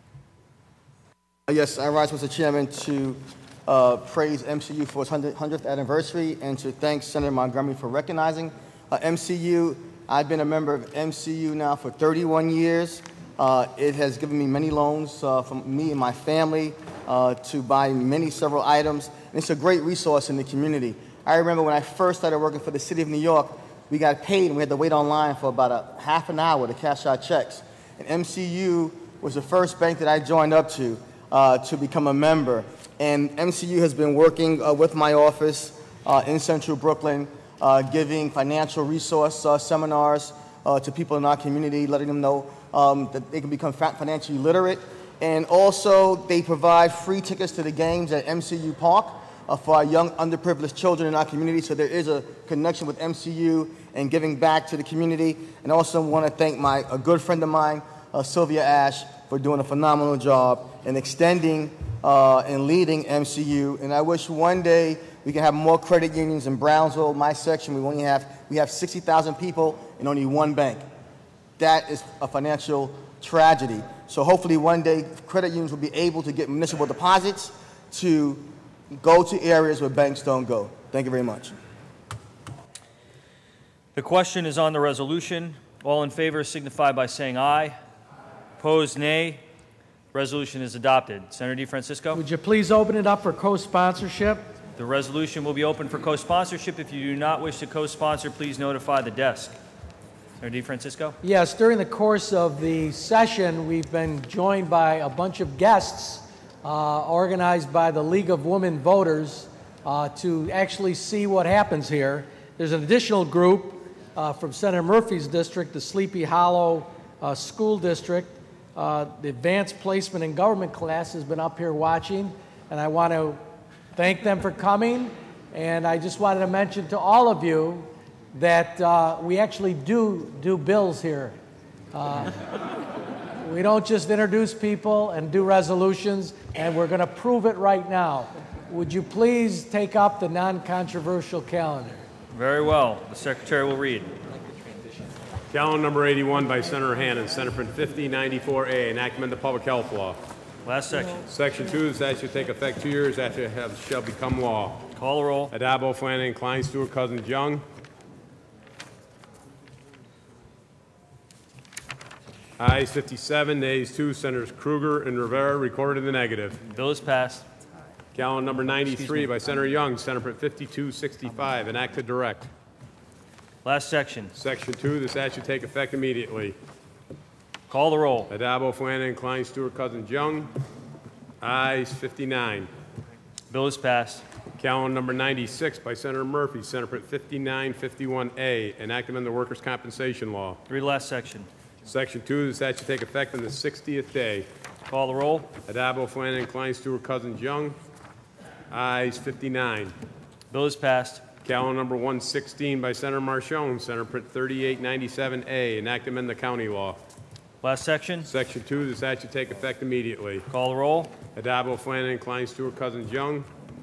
Yes, I rise, Mr. Chairman, to praise MCU for its 100th anniversary and to thank Senator Montgomery for recognizing MCU. I've been a member of MCU now for 31 years. It has given me many loans from me and my family to buy several items. And it's a great resource in the community. I remember when I first started working for the City of New York, we got paid and we had to wait online for about a half an hour to cash our checks. And MCU was the first bank that I joined up to become a member. And MCU has been working with my office in Central Brooklyn, giving financial resource seminars to people in our community, letting them know that they can become financially literate. And also, they provide free tickets to the games at MCU Park for our young, underprivileged children in our community. So there is a connection with MCU and giving back to the community. And also want to thank a good friend of mine, Sylvia Ash, for doing a phenomenal job in extending and leading MCU. And I wish one day we can have more credit unions in Brownsville, my section. We have 60,000 people and only one bank. That is a financial tragedy. So hopefully one day credit unions will be able to get municipal deposits to go to areas where banks don't go. Thank you very much. The question is on the resolution. All in favor signify by saying aye. Opposed, nay. Resolution is adopted. Senator DeFrancisco. Would you please open it up for co-sponsorship? The resolution will be open for co-sponsorship. If you do not wish to co-sponsor, please notify the desk. Senator DeFrancisco. Yes, during the course of the session, we've been joined by a bunch of guests organized by the League of Women Voters to actually see what happens here. There's an additional group from Senator Murphy's district, the Sleepy Hollow School District. The advanced placement in government class has been up here watching, and I want to thank them for coming. And I just wanted to mention to all of you that we actually do bills here. We don't just introduce people and do resolutions, and we're going to prove it right now. Would you please take up the non-controversial calendar? Very well. The Secretary will read. Calendar number 81 by Senator Hannan, Senate Print 5094A, enactment of public health law. Last section. Section 2, this act shall take effect 2 years after it shall become law. Call the roll. Addabbo, Flanagan, Klein, Stewart, Cousins, Young. Ayes 57, nays 2. Senators Kruger and Rivera recorded in the negative. The bill is passed. Calendar number 93 by Senator Young, Senate Print 5265, enacted direct. Last section. Section 2, this act should take effect immediately. Call the roll. Addabbo, Flanagan, Klein, Stewart, Cousins, Young. Ayes 59. Bill is passed. Calendar number 96 by Senator Murphy, Senate Print 5951A, enactment of the Workers' Compensation Law. Read last section. Section 2, this act should take effect on the 60th day. Call the roll. Addabbo, Flanagan, Klein, Stewart, Cousins, Young. Ayes 59. Bill is passed. Calendar number 116 by Senator Marchone, Senate Print 3897A, enactment of the county law. Last section. Section 2, this act should take effect immediately. Call the roll. Addabbo, Flanagan, Klein, Stewart, Cousins, Young.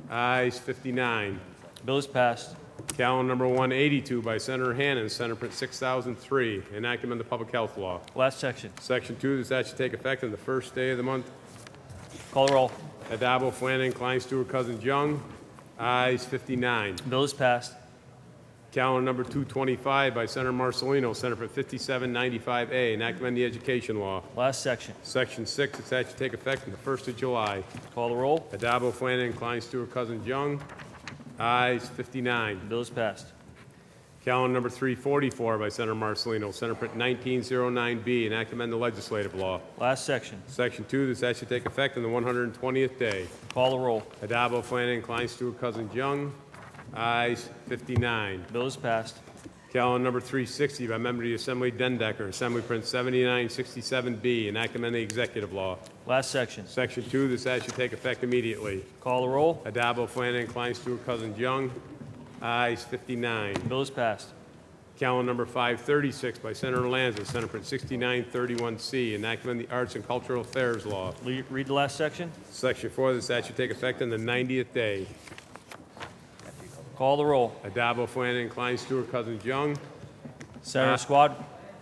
Ayes 59. Bill is passed. Calendar number 182 by Senator Hannan, Senate Print 6003, enactment of the public health law. Last section. Section 2, this act shall take effect on the first day of the month. Call the roll. Addabbo, Flanagan, Klein, Stewart, Cousins, Young. Ayes 59. Bill is passed. Calendar number 225 by Senator Marcelino, Senate Print 5795A, enactment of the education law. Last section. Section 6, this act shall take effect on the 1st of July. Call the roll. Addabbo, Flanagan, Klein, Stewart, Cousins, Young. Ayes 59. Bill is passed. Calendar number 344 by Senator Marcelino, Senate Print 1909B, enactment amend the legislative law. Last section. Section 2, this act shall take effect on the 120th day. Call the roll. Addabbo, Flanagan, Klein, Stewart, Cousins, Young. Ayes 59. Bill is passed. Calendar number 360 by member of the Assembly Dendecker, Assembly Print 7967B, enactment amend the executive law. Last section. Section 2, this act shall take effect immediately. Call the roll. Addabbo, Flanagan, Klein, Stewart, Cousins, Young. Ayes 59. Bill is passed. Calendar number 536 by Senator Lanza, Senate Print 6931C, enactment of the Arts and Cultural Affairs Law. Read the last section. Section 4, this act shall take effect on the 90th day. Call the roll. Addabbo, Flanagan, Klein, Stewart, Cousins, Young. Senator Squad.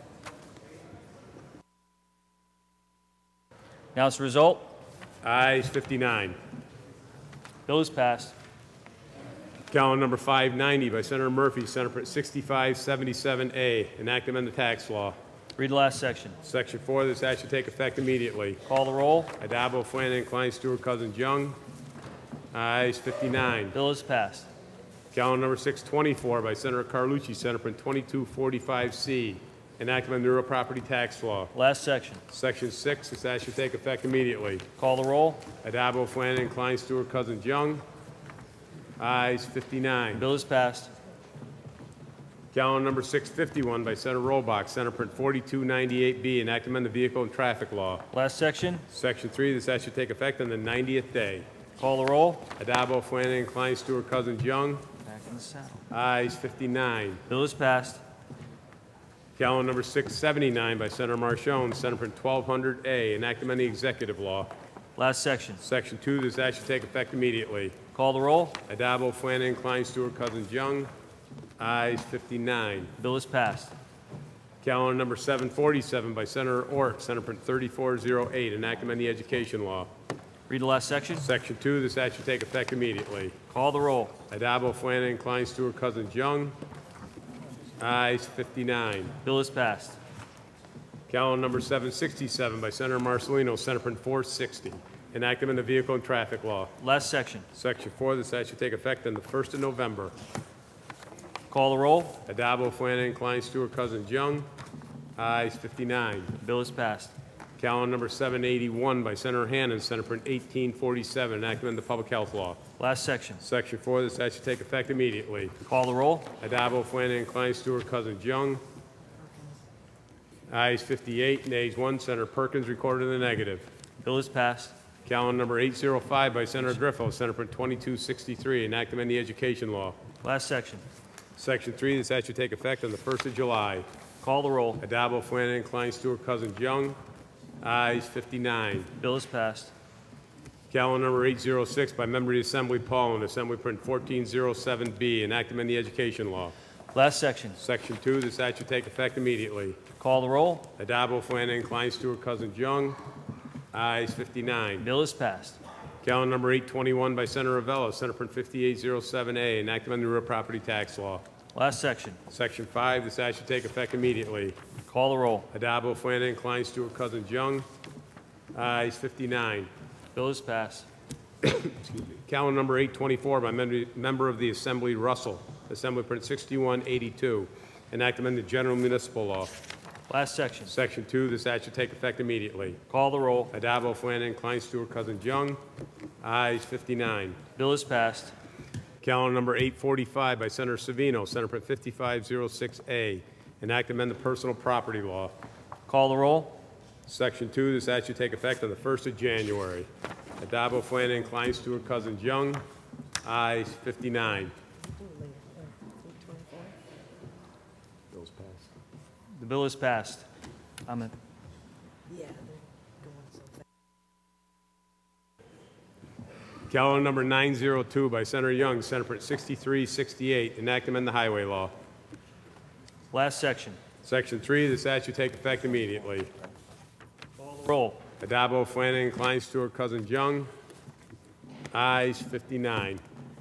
Announce the result. Ayes 59. Bill is passed. Calendar number 590 by Senator Murphy, Senate Print 6577A, enactment of the tax law. Read the last section. Section 4, this act shall take effect immediately. Call the roll. Addabbo, Flanagan, Klein, Stewart, Cousins, Young. Ayes 59. Bill is passed. Calendar number 624 by Senator Carlucci, Senate Print 2245C, enactment of the real property tax law. Last section. Section 6, this act shall take effect immediately. Call the roll. Addabbo, Flanagan, Klein, Stewart, Cousins, Young. Ayes 59. Bill is passed. Calendar number 651 by Senator Robach, Senate Print 4298B, enactment of the vehicle and traffic law. Last section. Section 3, this act shall take effect on the 90th day. Call the roll. Addabbo, Flanagan, Klein, Stewart, Cousins, Young. Back in the saddle. Ayes 59. Bill is passed. Calendar number 679 by Senator Marchone, Senate Print 1200A, enactment of the executive law. Last section. Section 2, this act shall take effect immediately. Call the roll. Addabbo, Flanagan, Klein, Stewart, Cousins, Young. Ayes 59. Bill is passed. Calendar number 747 by Senator Ort, Senate Print 3408, enactment of the education law. Read the last section. Section 2, this act shall take effect immediately. Call the roll. Addabbo, Flanagan, Klein, Stewart, Cousins, Young. Ayes 59. Bill is passed. Calendar number 767 by Senator Marcelino, Senate Print 460, enactment of the vehicle and traffic law. Last section. Section 4, this act shall take effect on the 1st of November. Call the roll. Addabbo, Flanagan, Klein, Stewart, Cousins, Young. Ayes 59. Bill is passed. Calendar number 781 by Senator Hannan, Senate Print 1847, enactment of the public health law. Last section. Section 4, this act shall take effect immediately. Call the roll. Addabbo, Flanagan, Klein, Stewart, Cousins, Young. Ayes 58, nays 1. Senator Perkins recorded in the negative. Bill is passed. Calendar number 805 by Senator Griffo, Senate Print 2263, enactment of the education law. Last section. Section 3, this act shall take effect on the 1st of July. Call the roll. Addabbo, Flanagan, Klein, Stewart, Cousins, Young. Ayes 59. Bill is passed. Calendar number 806 by member of the Assembly Paulin, Assembly Print 1407B, enactment of the education law. Last section. Section 2, this act shall take effect immediately. Call the roll. Addabbo, Flanagan, Klein, Stewart, Cousins, Young. Ayes 59. Bill is passed. Calendar number 821 by Senator Ravello, Senate Print 5807A, enactment of the real property tax law. Last section. Section 5, this act shall take effect immediately. Call the roll. Addabbo, Flanagan, Klein, Stewart, Cousins, Young. Ayes 59. Bill is passed. Calendar number 824 by member of the Assembly Russell, Assembly Print 6182, enactment of the general municipal law. Last section. Section 2, this act shall take effect immediately. Call the roll. Addabbo, Flanagan, Klein, Stewart, Cousins, Young. Ayes 59. Bill is passed. Calendar number 845 by Senator Savino, Senate Print 5506A, enact amend the personal property law. Call the roll. Section 2, this act shall take effect on the 1st of January. Addabbo, Flanagan, Klein, Stewart, Cousins, Young. Ayes 59. Bill's passed. The bill is passed. Amen. Calendar number 902 by Senator Young, Senate Print 6368, enact amend the highway law. Last section. Section 3, the statute take effect immediately. Call the roll. Adabo, Flanagan, Klein, Stewart, Cousins, Young. Ayes 59.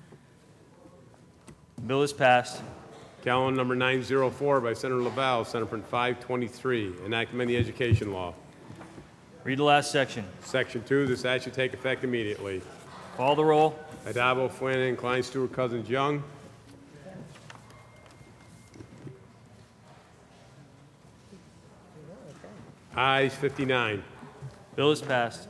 Bill is passed. Calendar number 904 by Senator Laval, Senate Print 523, enact amend the education law. Read the last section. Section 2, the statute take effect immediately. Call the roll. Adabo, Flanagan, Klein, Stewart, Cousins, Young. Ayes 59. Bill is passed.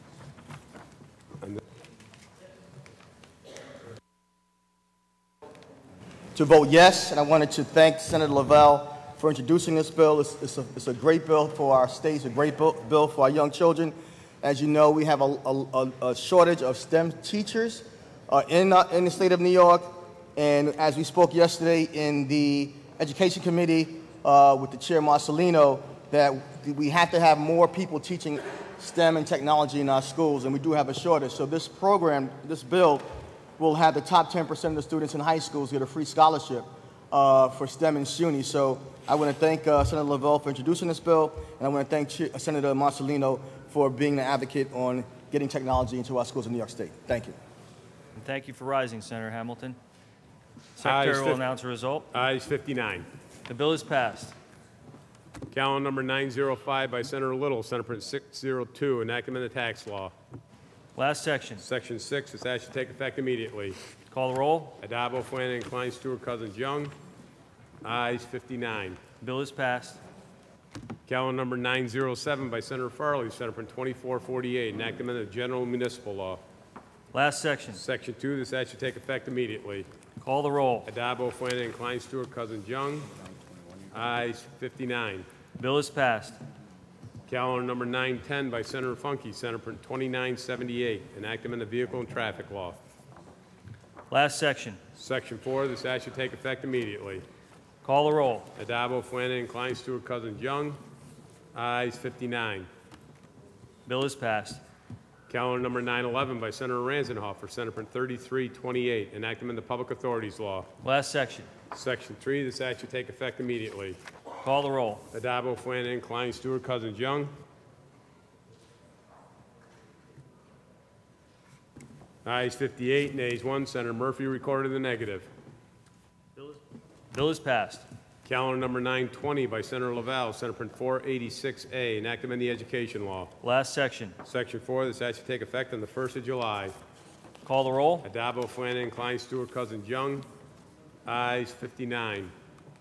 To vote yes, and I wanted to thank Senator Lavelle for introducing this bill. It's a great bill for our state. It's a great bill for our young children. As you know, we have a shortage of STEM teachers in the state of New York. And as we spoke yesterday in the Education Committee with the Chair Marcelino, that we have to have more people teaching STEM and technology in our schools, and we do have a shortage. So this program, this bill, will have the top 10% of the students in high schools get a free scholarship for STEM and SUNY. So I want to thank Senator Lavelle for introducing this bill, and I want to thank Senator Marcelino for being an advocate on getting technology into our schools in New York State. Thank you. And thank you for rising, Senator Hamilton. Secretary will announce the result. Ayes 59. The bill is passed. Calendar number 905 by Senator Little, Senate Print 602, enact amend the tax law. Last section. Section 6, the statute should take effect immediately. Call the roll. Adabo, Flanagan, Klein, Stewart, Cousins, Young. Ayes 59. Bill is passed. Calendar number 907 by Senator Farley, Senate Print 2448, enact amend the general municipal law. Last section. Section 2, the statute should take effect immediately. Call the roll. Adabo, Flanagan, Klein, Stewart, Cousins, Young. Ayes 59. Bill is passed. Calendar number 910 by Senator Funke, Senate Print 2978, enact amend the vehicle and traffic law. Last section. Section 4, the statute should take effect immediately. Call the roll. Adabo, Flanagan, Klein, Stewart, Cousins, Young. Ayes 59. Bill is passed. Calendar number 911 by Senator Ranzenhofer, Senate Print 3328, enact amend the public authorities law. Last section. Section 3, the statute should take effect immediately. Call the roll. Adabo, Flanagan, Klein, Stewart, Cousins, Young. Ayes 58, nays 1. Senator Murphy recorded in the negative. Bill is passed. Calendar number 920 by Senator Laval, Senate Print 486A, enact amend the education law. Last section. Section 4, the statute should take effect on the 1st of July. Call the roll. Adabo, Flanagan, Klein, Stewart, Cousins, Young. Ayes 59.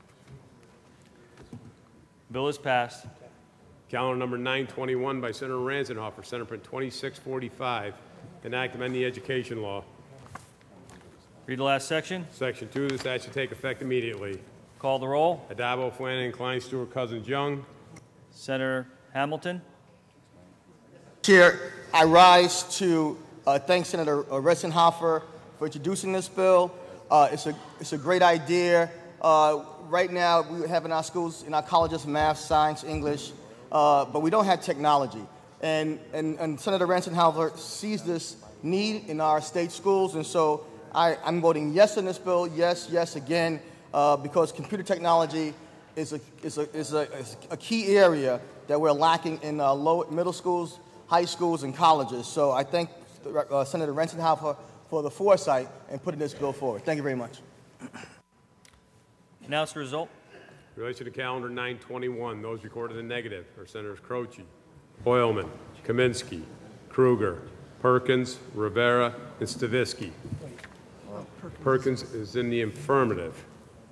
Bill is passed. Calendar number 921 by Senator Ranzenhofer, Senate Print 2645, enact amend the education law. Read the last section. Section 2, the statute should take effect immediately. Call the roll. Adabo, Flanagan, Klein, Stewart, Cousins, Young. Senator Hamilton. Chair, I rise to thank Senator Ranzenhofer for introducing this bill. It's a great idea. Right now, we have in our schools, in our colleges, math, science, English, but we don't have technology. And Senator Ranzenhofer sees this need in our state schools, and so I'm voting yes on this bill, yes again, because computer technology is a key area that we're lacking in middle schools, high schools, and colleges. So I thank Senator Ranzenhofer for the foresight in putting this bill forward. Thank you very much. Announce the result. In relation to calendar 921, those recorded in the negative are Senators Croce, Hoylman, Kaminsky, Kruger, Perkins, Rivera, and Stavisky. Perkins is in the affirmative.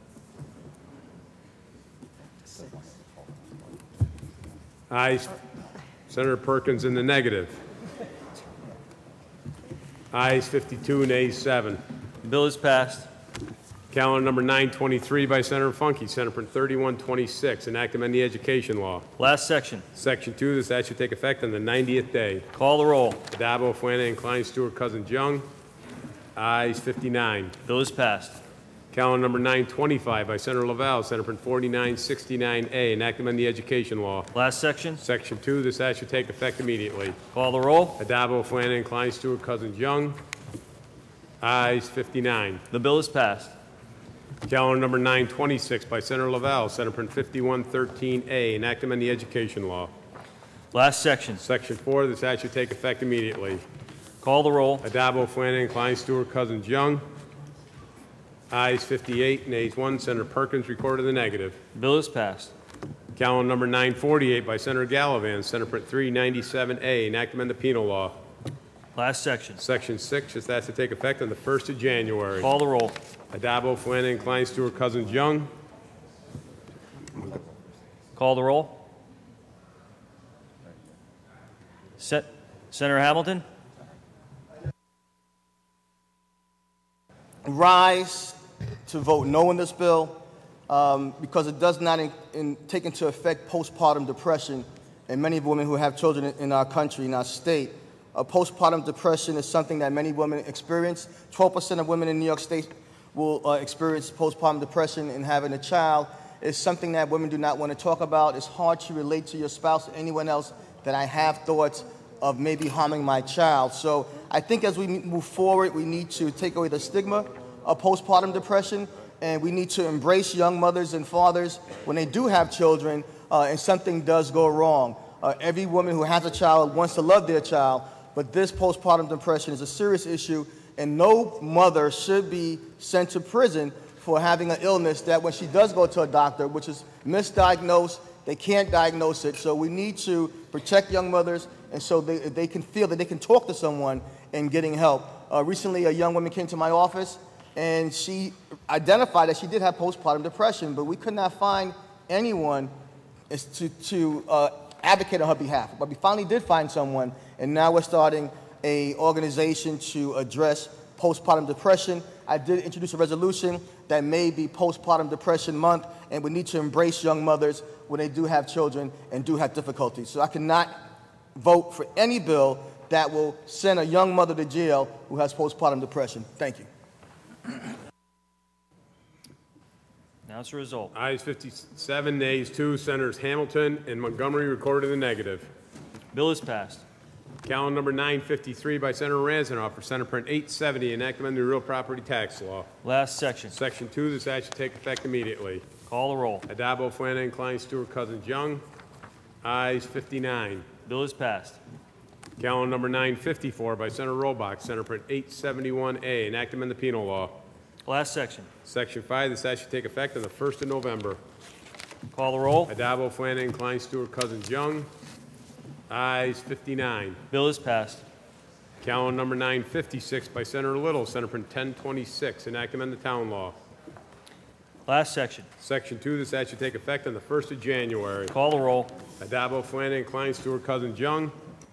Ayes. Senator Perkins in the negative. Ayes 52, nays 7. The bill is passed. Calendar number 923 by Senator Funke, Senate Print 3126, enact amend the education law. Last section. Section 2, the statute should take effect on the 90th day. Call the roll. Adabo, Flanagan, Klein, Stewart, Cousins, Young. Ayes 59. Bill is passed. Calendar number 925 by Senator Laval, Senate Print 4969A, enact amend the education law. Last section. Section 2, the statute should take effect immediately. Call the roll. Adabo, Flanagan, Klein, Stewart, Cousins, Young. Ayes 59. The bill is passed. Calendar number 926 by Senator Lavelle, Senate Print 5113A, enactment on the education law. Last section. Section 4, this act should take effect immediately. Call the roll. Addabbo, Flanagan, Klein, Stewart, Cousins, Young. Ayes 58, nays 1. Senator Perkins recorded in the negative. The bill is passed. Calendar number 948 by Senator Gallivan, Senate Print 397A, enactment on the penal law. Last section. Section 6, this act to take effect on the 1st of January. Call the roll. Addabbo, Flanagan, Klein, Stewart, Cousins, Young. Call the roll. Senator Hamilton? Rise to vote no on this bill because it does not take into effect postpartum depression and many women who have children in our country, in our state. Postpartum depression is something that many women experience. 12% of women in New York State will experience postpartum depression, and having a child is something that women do not want to talk about. It's hard to relate to your spouse or anyone else that I have thoughts of maybe harming my child. So I think as we move forward, we need to take away the stigma of postpartum depression, and we need to embrace young mothers and fathers when they do have children and something does go wrong. Every woman who has a child wants to love their child, but this postpartum depression is a serious issue, and no mother should be sent to prison for having an illness that when she does go to a doctor, which is misdiagnosed, they can't diagnose it. So we need to protect young mothers, and so they can feel that they can talk to someone and getting help. Recently, a young woman came to my office, and she identified that she did have postpartum depression, but we could not find anyone to advocate on her behalf. But we finally did find someone, and now we're starting an organization to address postpartum depression. I did introduce a resolution that may be postpartum depression month, and we need to embrace young mothers when they do have children and do have difficulties. So I cannot vote for any bill that will send a young mother to jail who has postpartum depression. Thank you. Announce the result. Ayes 57, nays 2. Senators Hamilton and Montgomery recorded in the negative. Bill is passed. Calendar number 953 by Senator Ranzanoff for Senate Print 870, enactment of the real property tax law. Last section. Section 2, this act should take effect immediately. Call the roll. Addabbo, Flanagan, Klein, Stewart, Cousins, Young. Ayes 59. Bill is passed. Calendar number 954 by Senator Robach, Senate Print 871A, enactment of the penal law. Last section. Section 5, this act should take effect on the 1st of November. Call the roll. Addabbo, Flanagan, Klein, Stewart, Cousins, Young. Ayes 59. Bill is passed. Calendar number 956 by Senator Little, Senate Print 1026, enactment of the town law. Last section. Section 2, this act should take effect on the 1st of January. Call the roll. Addabbo, Flanagan, Klein, Stewart, Cousins, Young.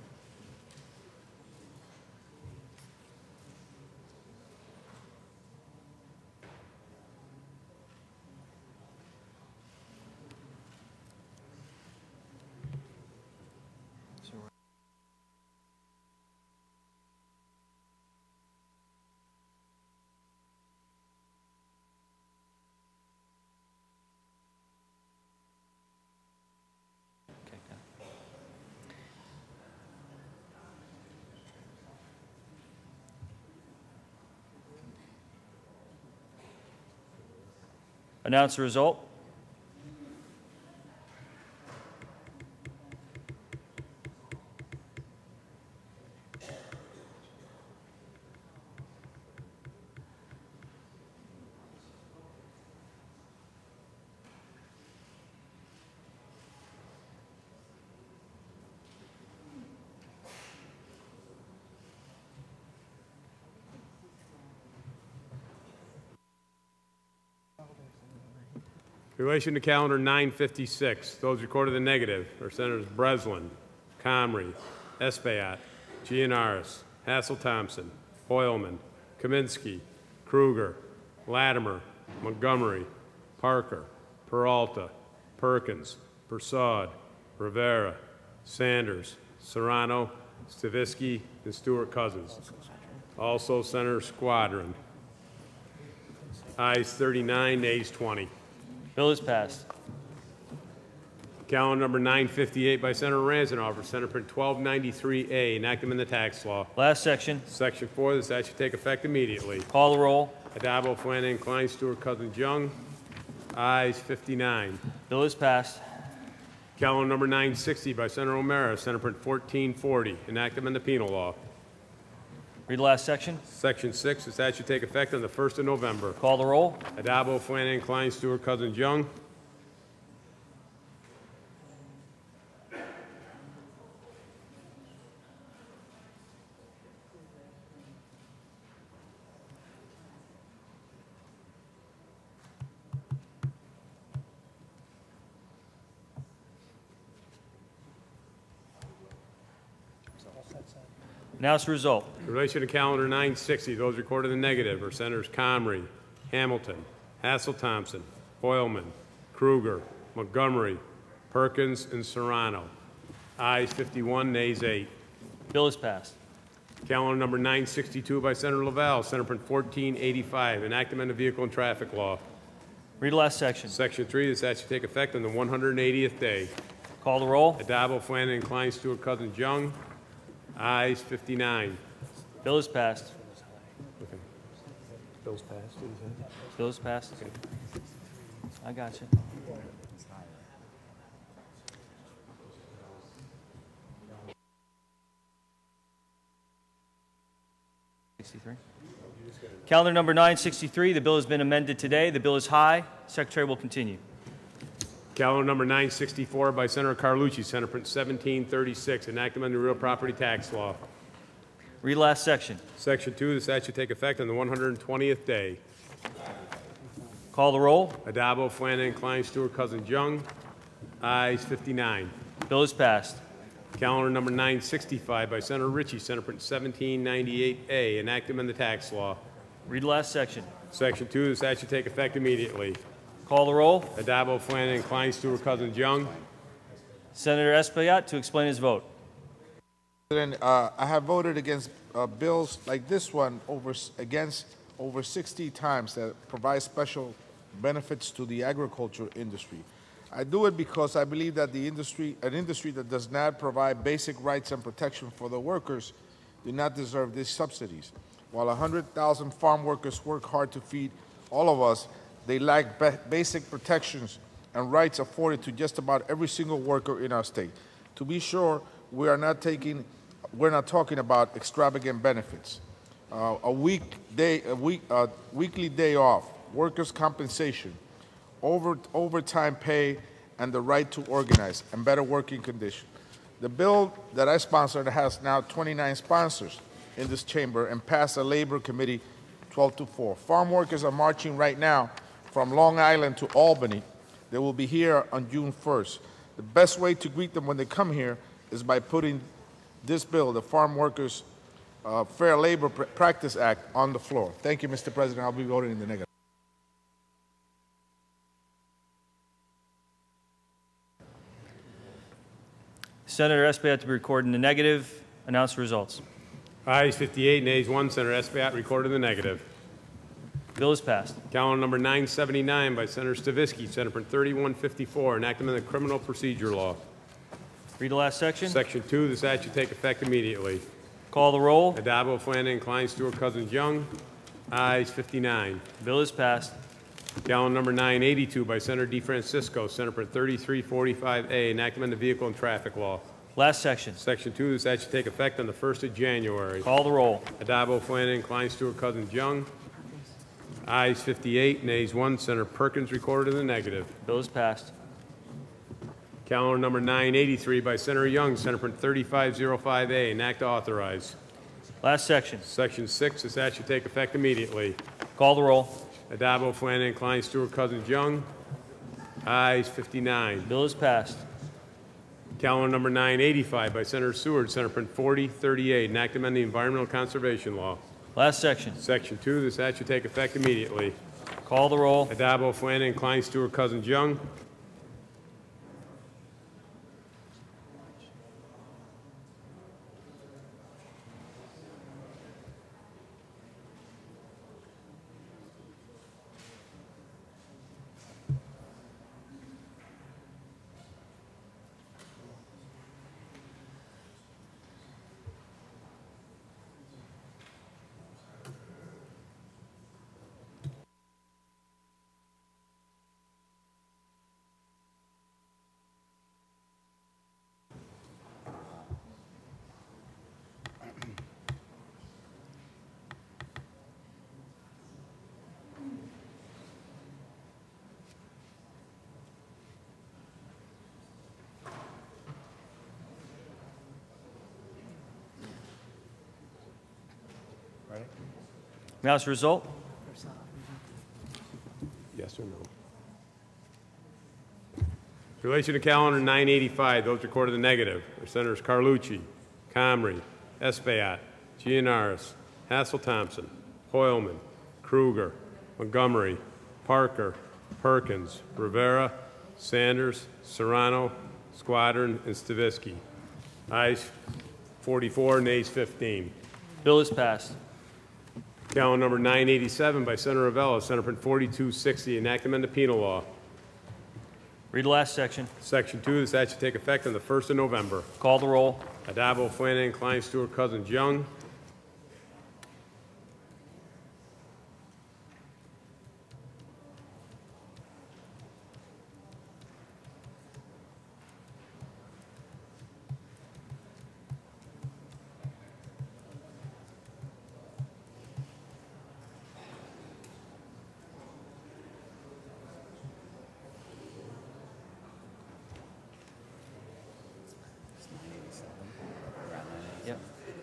Announce the result. In relation to calendar 956, those recorded in the negative are Senators Breslin, Comrie, Espaillat, Gianaris, Hassel-Thompson, Hoylman, Kaminsky, Kruger, Latimer, Montgomery, Parker, Peralta, Perkins, Persaud, Rivera, Sanders, Serrano, Stavisky, and Stewart Cousins. Also Senator Squadron. Ayes 39, nays 20. Bill is passed. Calendar number 958 by Senator Ranzanoff for Senate Print 1293A, enactment in the tax law. Last section. Section 4, the statute take effect immediately. Call the roll. Addabbo, Flanagan, Klein, Stewart, Cousins, Young. Ayes 59. Bill is passed. Calendar number 960 by Senator O'Mara, Senate Print 1440, enactment in the penal law. Read the last section. Section 6, the statute take effect on the 1st of November. Call the roll. Addabbo, Flanagan, Klein, Stewart, Cousins, Young. Announce the result. In relation to calendar 960, those recorded in the negative are Senators Comrie, Hamilton, Hassel-Thompson, Hoylman, Kruger, Montgomery, Perkins, and Serrano. Ayes 51, nays 8. Bill is passed. Calendar number 962 by Senator Lavelle, Senate Print 1485, enactment of vehicle and traffic law. Read the last section. Section 3, the statute take effect on the 180th day. Call the roll. Addabbo, Flanagan, Klein, Stewart, Cousins, Young. Ayes 59. Bill is passed. Okay. Bill's passed. Bill is passed. Okay. I got you. Calendar number 963, the bill has been amended today. The bill is high. Secretary will continue. Calendar number 964 by Senator Carlucci, Senate Print 1736, enactment of the real property tax law. Read last section. Section 2, the statute take effect on the 120th day. Call the roll. Addabbo, Flanagan, Klein, Stewart, Cousins, Young. Ayes 59. Bill is passed. Calendar number 965 by Senator Ritchie, Senate Print 1798A, enactment of the tax law. Read last section. Section 2, the statute take effect immediately. Call the roll. Addabbo, Flanagan, Klein, Stewart, Cousins, Young. Senator Espaillat to explain his vote. President, I have voted against bills like this one over 60 times that provide special benefits to the agriculture industry. I do it because I believe that an industry that does not provide basic rights and protection for the workers do not deserve these subsidies. While 100,000 farm workers work hard to feed all of us, they lack basic protections and rights afforded to just about every single worker in our state. To be sure, we're not talking about extravagant benefits. A weekly day off, workers' compensation, overtime pay, and the right to organize, and better working conditions. The bill that I sponsored has now 29 sponsors in this chamber and passed a labor committee 12-4. Farm workers are marching right now from Long Island to Albany. They will be here on June 1st. The best way to greet them when they come here is by putting this bill, the Farm Workers Fair Labor Practice Act, on the floor. Thank you, Mr. President. I'll be voting in the negative. Senator Espaillat to be recorded in the negative. Announce the results. Ayes 58, nays 1. Senator Espaillat recorded in the negative. Bill is passed. Calendar number 979 by Senator Stavisky, Senate Print 3154, enactment of the criminal procedure law. Read the last section. Section 2, the statute take effect immediately. Call the roll. Addabbo, Flanagan, Klein, Stewart, Cousins, Young. Ayes 59. Bill is passed. Calendar number 982 by Senator DeFrancisco, Senate Print 3345A, enactment of the vehicle and traffic law. Last section. Section 2, the statute take effect on the 1st of January. Call the roll. Addabbo, Flanagan, Klein, Stewart, Cousins, Young. Ayes 58, nays 1. Senator Perkins recorded in the negative. Bill is passed. Calendar number 983 by Senator Young, Senate Print 3505A, enact to authorize. Last section. Section 6, the statute take effect immediately. Call the roll. Addabbo, Flanagan, Klein, Stewart, Cousins, Young. Ayes 59. Bill is passed. Calendar number 985 by Senator Seward, Senate Print 4038, enact amend the environmental conservation law. Last section. Section 2, the statute take effect immediately. Call the roll. Addabbo, Flanagan, Klein, Stewart, Cousins, Young. Announce the result. Yes or no? In relation to calendar 985, those recorded in the negative are Senators Carlucci, Comrie, Espaillat, Gianaris, Hassel-Thompson, Hoylman, Kruger, Montgomery, Parker, Perkins, Rivera, Sanders, Serrano, Squadron, and Stavisky. Ayes 44, nays 15. Bill is passed. Calendar number 987 by Senator Ravella, Senate Print 4260, enactment of penal law. Read the last section. Section 2, the statute take effect on the 1st of November. Call the roll. Addabbo, Flanagan, Klein, Stewart, Cousins, Young. Yep.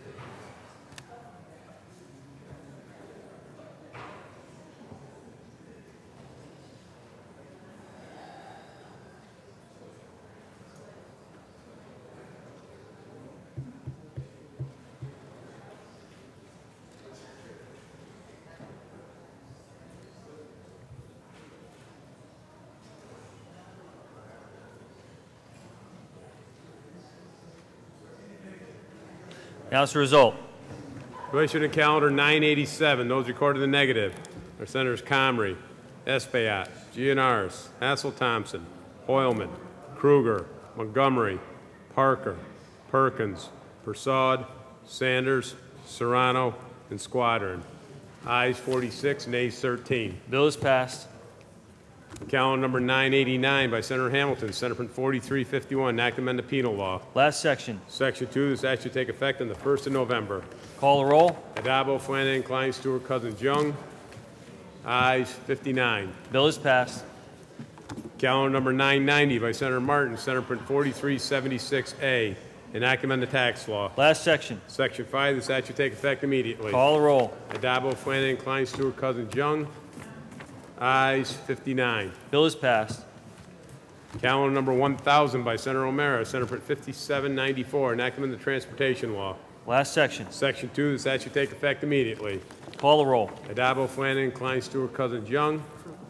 Announce the result. In relation to calendar 987, those recorded in the negative are Senators Comrie, Espaillat, Gianaris, Hassel-Thompson, Hoylman, Kruger, Montgomery, Parker, Perkins, Persaud, Sanders, Serrano, and Squadron. Ayes 46, nays 13. Bill is passed. Calendar number 989 by Senator Hamilton, Senate Print 4351, enactment of penal law. Last section. Section 2, the statute take effect on the 1st of November. Call the roll. Addabbo, Flanagan, Klein, Stewart, Cousins, Young. Ayes 59. Bill is passed. Calendar number 990 by Senator Martin, Senate Print 4376A, enactment of tax law. Last section. Section 5, the statute take effect immediately. Call the roll. Addabbo, Flanagan, Klein, Stewart, Cousins, Young. Ayes 59. Bill is passed. Calendar number 1000 by Senator O'Mara, Senate Print 5794, enactment of the transportation law. Last section. Section 2, the statute take effect immediately. Call the roll. Addabbo, Flanagan, Klein, Stewart, Cousins, Young.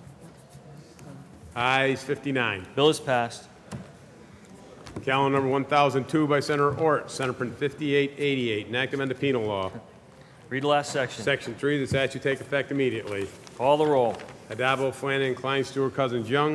Ayes 59. Bill is passed. Calendar number 1002 by Senator Ort, Senate Print 5888, enactment of penal law. Read the last section. Section 3, the statute take effect immediately. Call the roll. Addabbo, Flanagan, Klein, Stewart, Cousins, Young.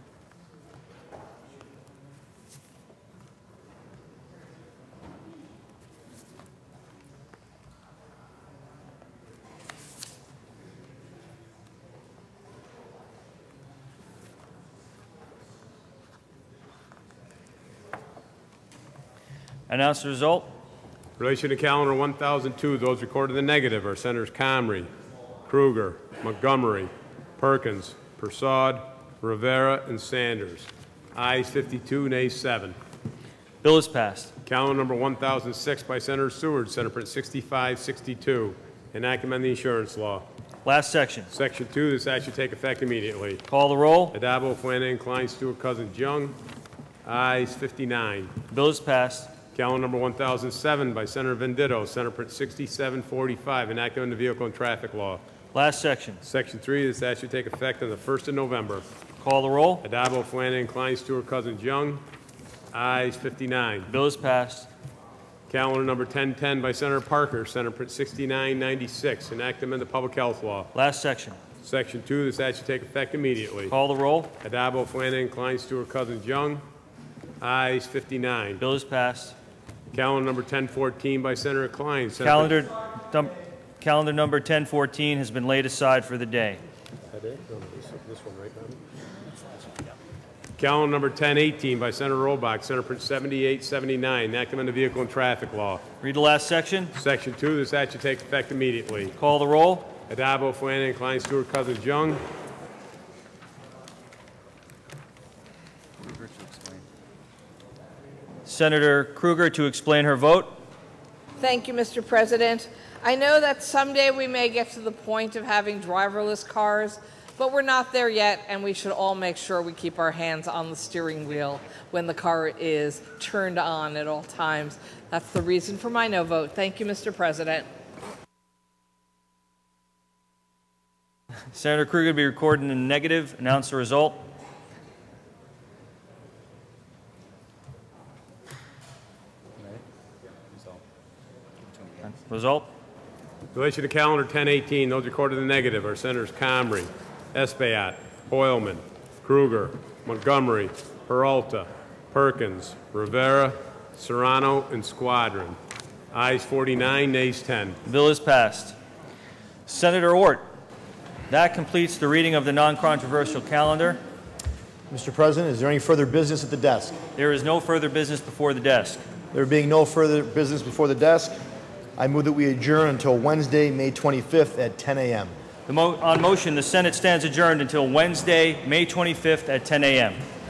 Announce the result. In relation to calendar 1002, those recorded in the negative are Senators Comrie, Kruger, Montgomery, Perkins, Persaud, Rivera, and Sanders. Ayes 52, nays 7. Bill is passed. Calendar number 1006 by Senator Seward, Senate Print 6562, enactment of the insurance law. Last section. Section 2, the statute take effect immediately. Call the roll. Addabbo, Flanagan, Klein, Stewart, Cousins, Young. Ayes 59. Bill is passed. Calendar number 1007 by Senator Venditto, Senate Print 6745, enactment of the vehicle and traffic law. Last section. Section 3, the statute take effect on the 1st of November. Call the roll. Addabbo, Flanagan, Klein, Stewart, Cousins, Young. Ayes 59. Bill is passed. Calendar number 1010 by Senator Parker, Senate Print 6996, enactment of the public health law. Last section. Section 2, the statute take effect immediately. Call the roll. Addabbo, Flanagan, Klein, Stewart, Cousins, Young. Ayes 59. Bill is passed. Calendar number 1014 by Senator Klein. Calendar number 1014 has been laid aside for the day. This one, right? Calendar number 1018 by Senator Robach, Senate Print 7879, enactment of vehicle and traffic law. Read the last section. Section 2, the statute take effect immediately. Call the roll. Addabbo, Flanagan, Klein, Stewart, Cousins, Young. Senator Kruger to explain her vote. Thank you, Mr. President. I know that someday we may get to the point of having driverless cars, but we're not there yet, and we should all make sure we keep our hands on the steering wheel when the car is turned on at all times. That's the reason for my no vote. Thank you, Mr. President. Senator Krueger to be recorded in the negative. Announce the result. Result. In relation to calendar 1018, those recorded in the negative are Senators Comrie, Espaillat, Hoylman, Krueger, Montgomery, Peralta, Perkins, Rivera, Serrano, and Squadron. Ayes 49, nays 10. The bill is passed. Senator Ort, that completes the reading of the non-controversial calendar. Mr. President, is there any further business at the desk? There is no further business before the desk. There being no further business before the desk, I move that we adjourn until Wednesday, May 25th at 10 a.m. On motion, the Senate stands adjourned until Wednesday, May 25th at 10 a.m.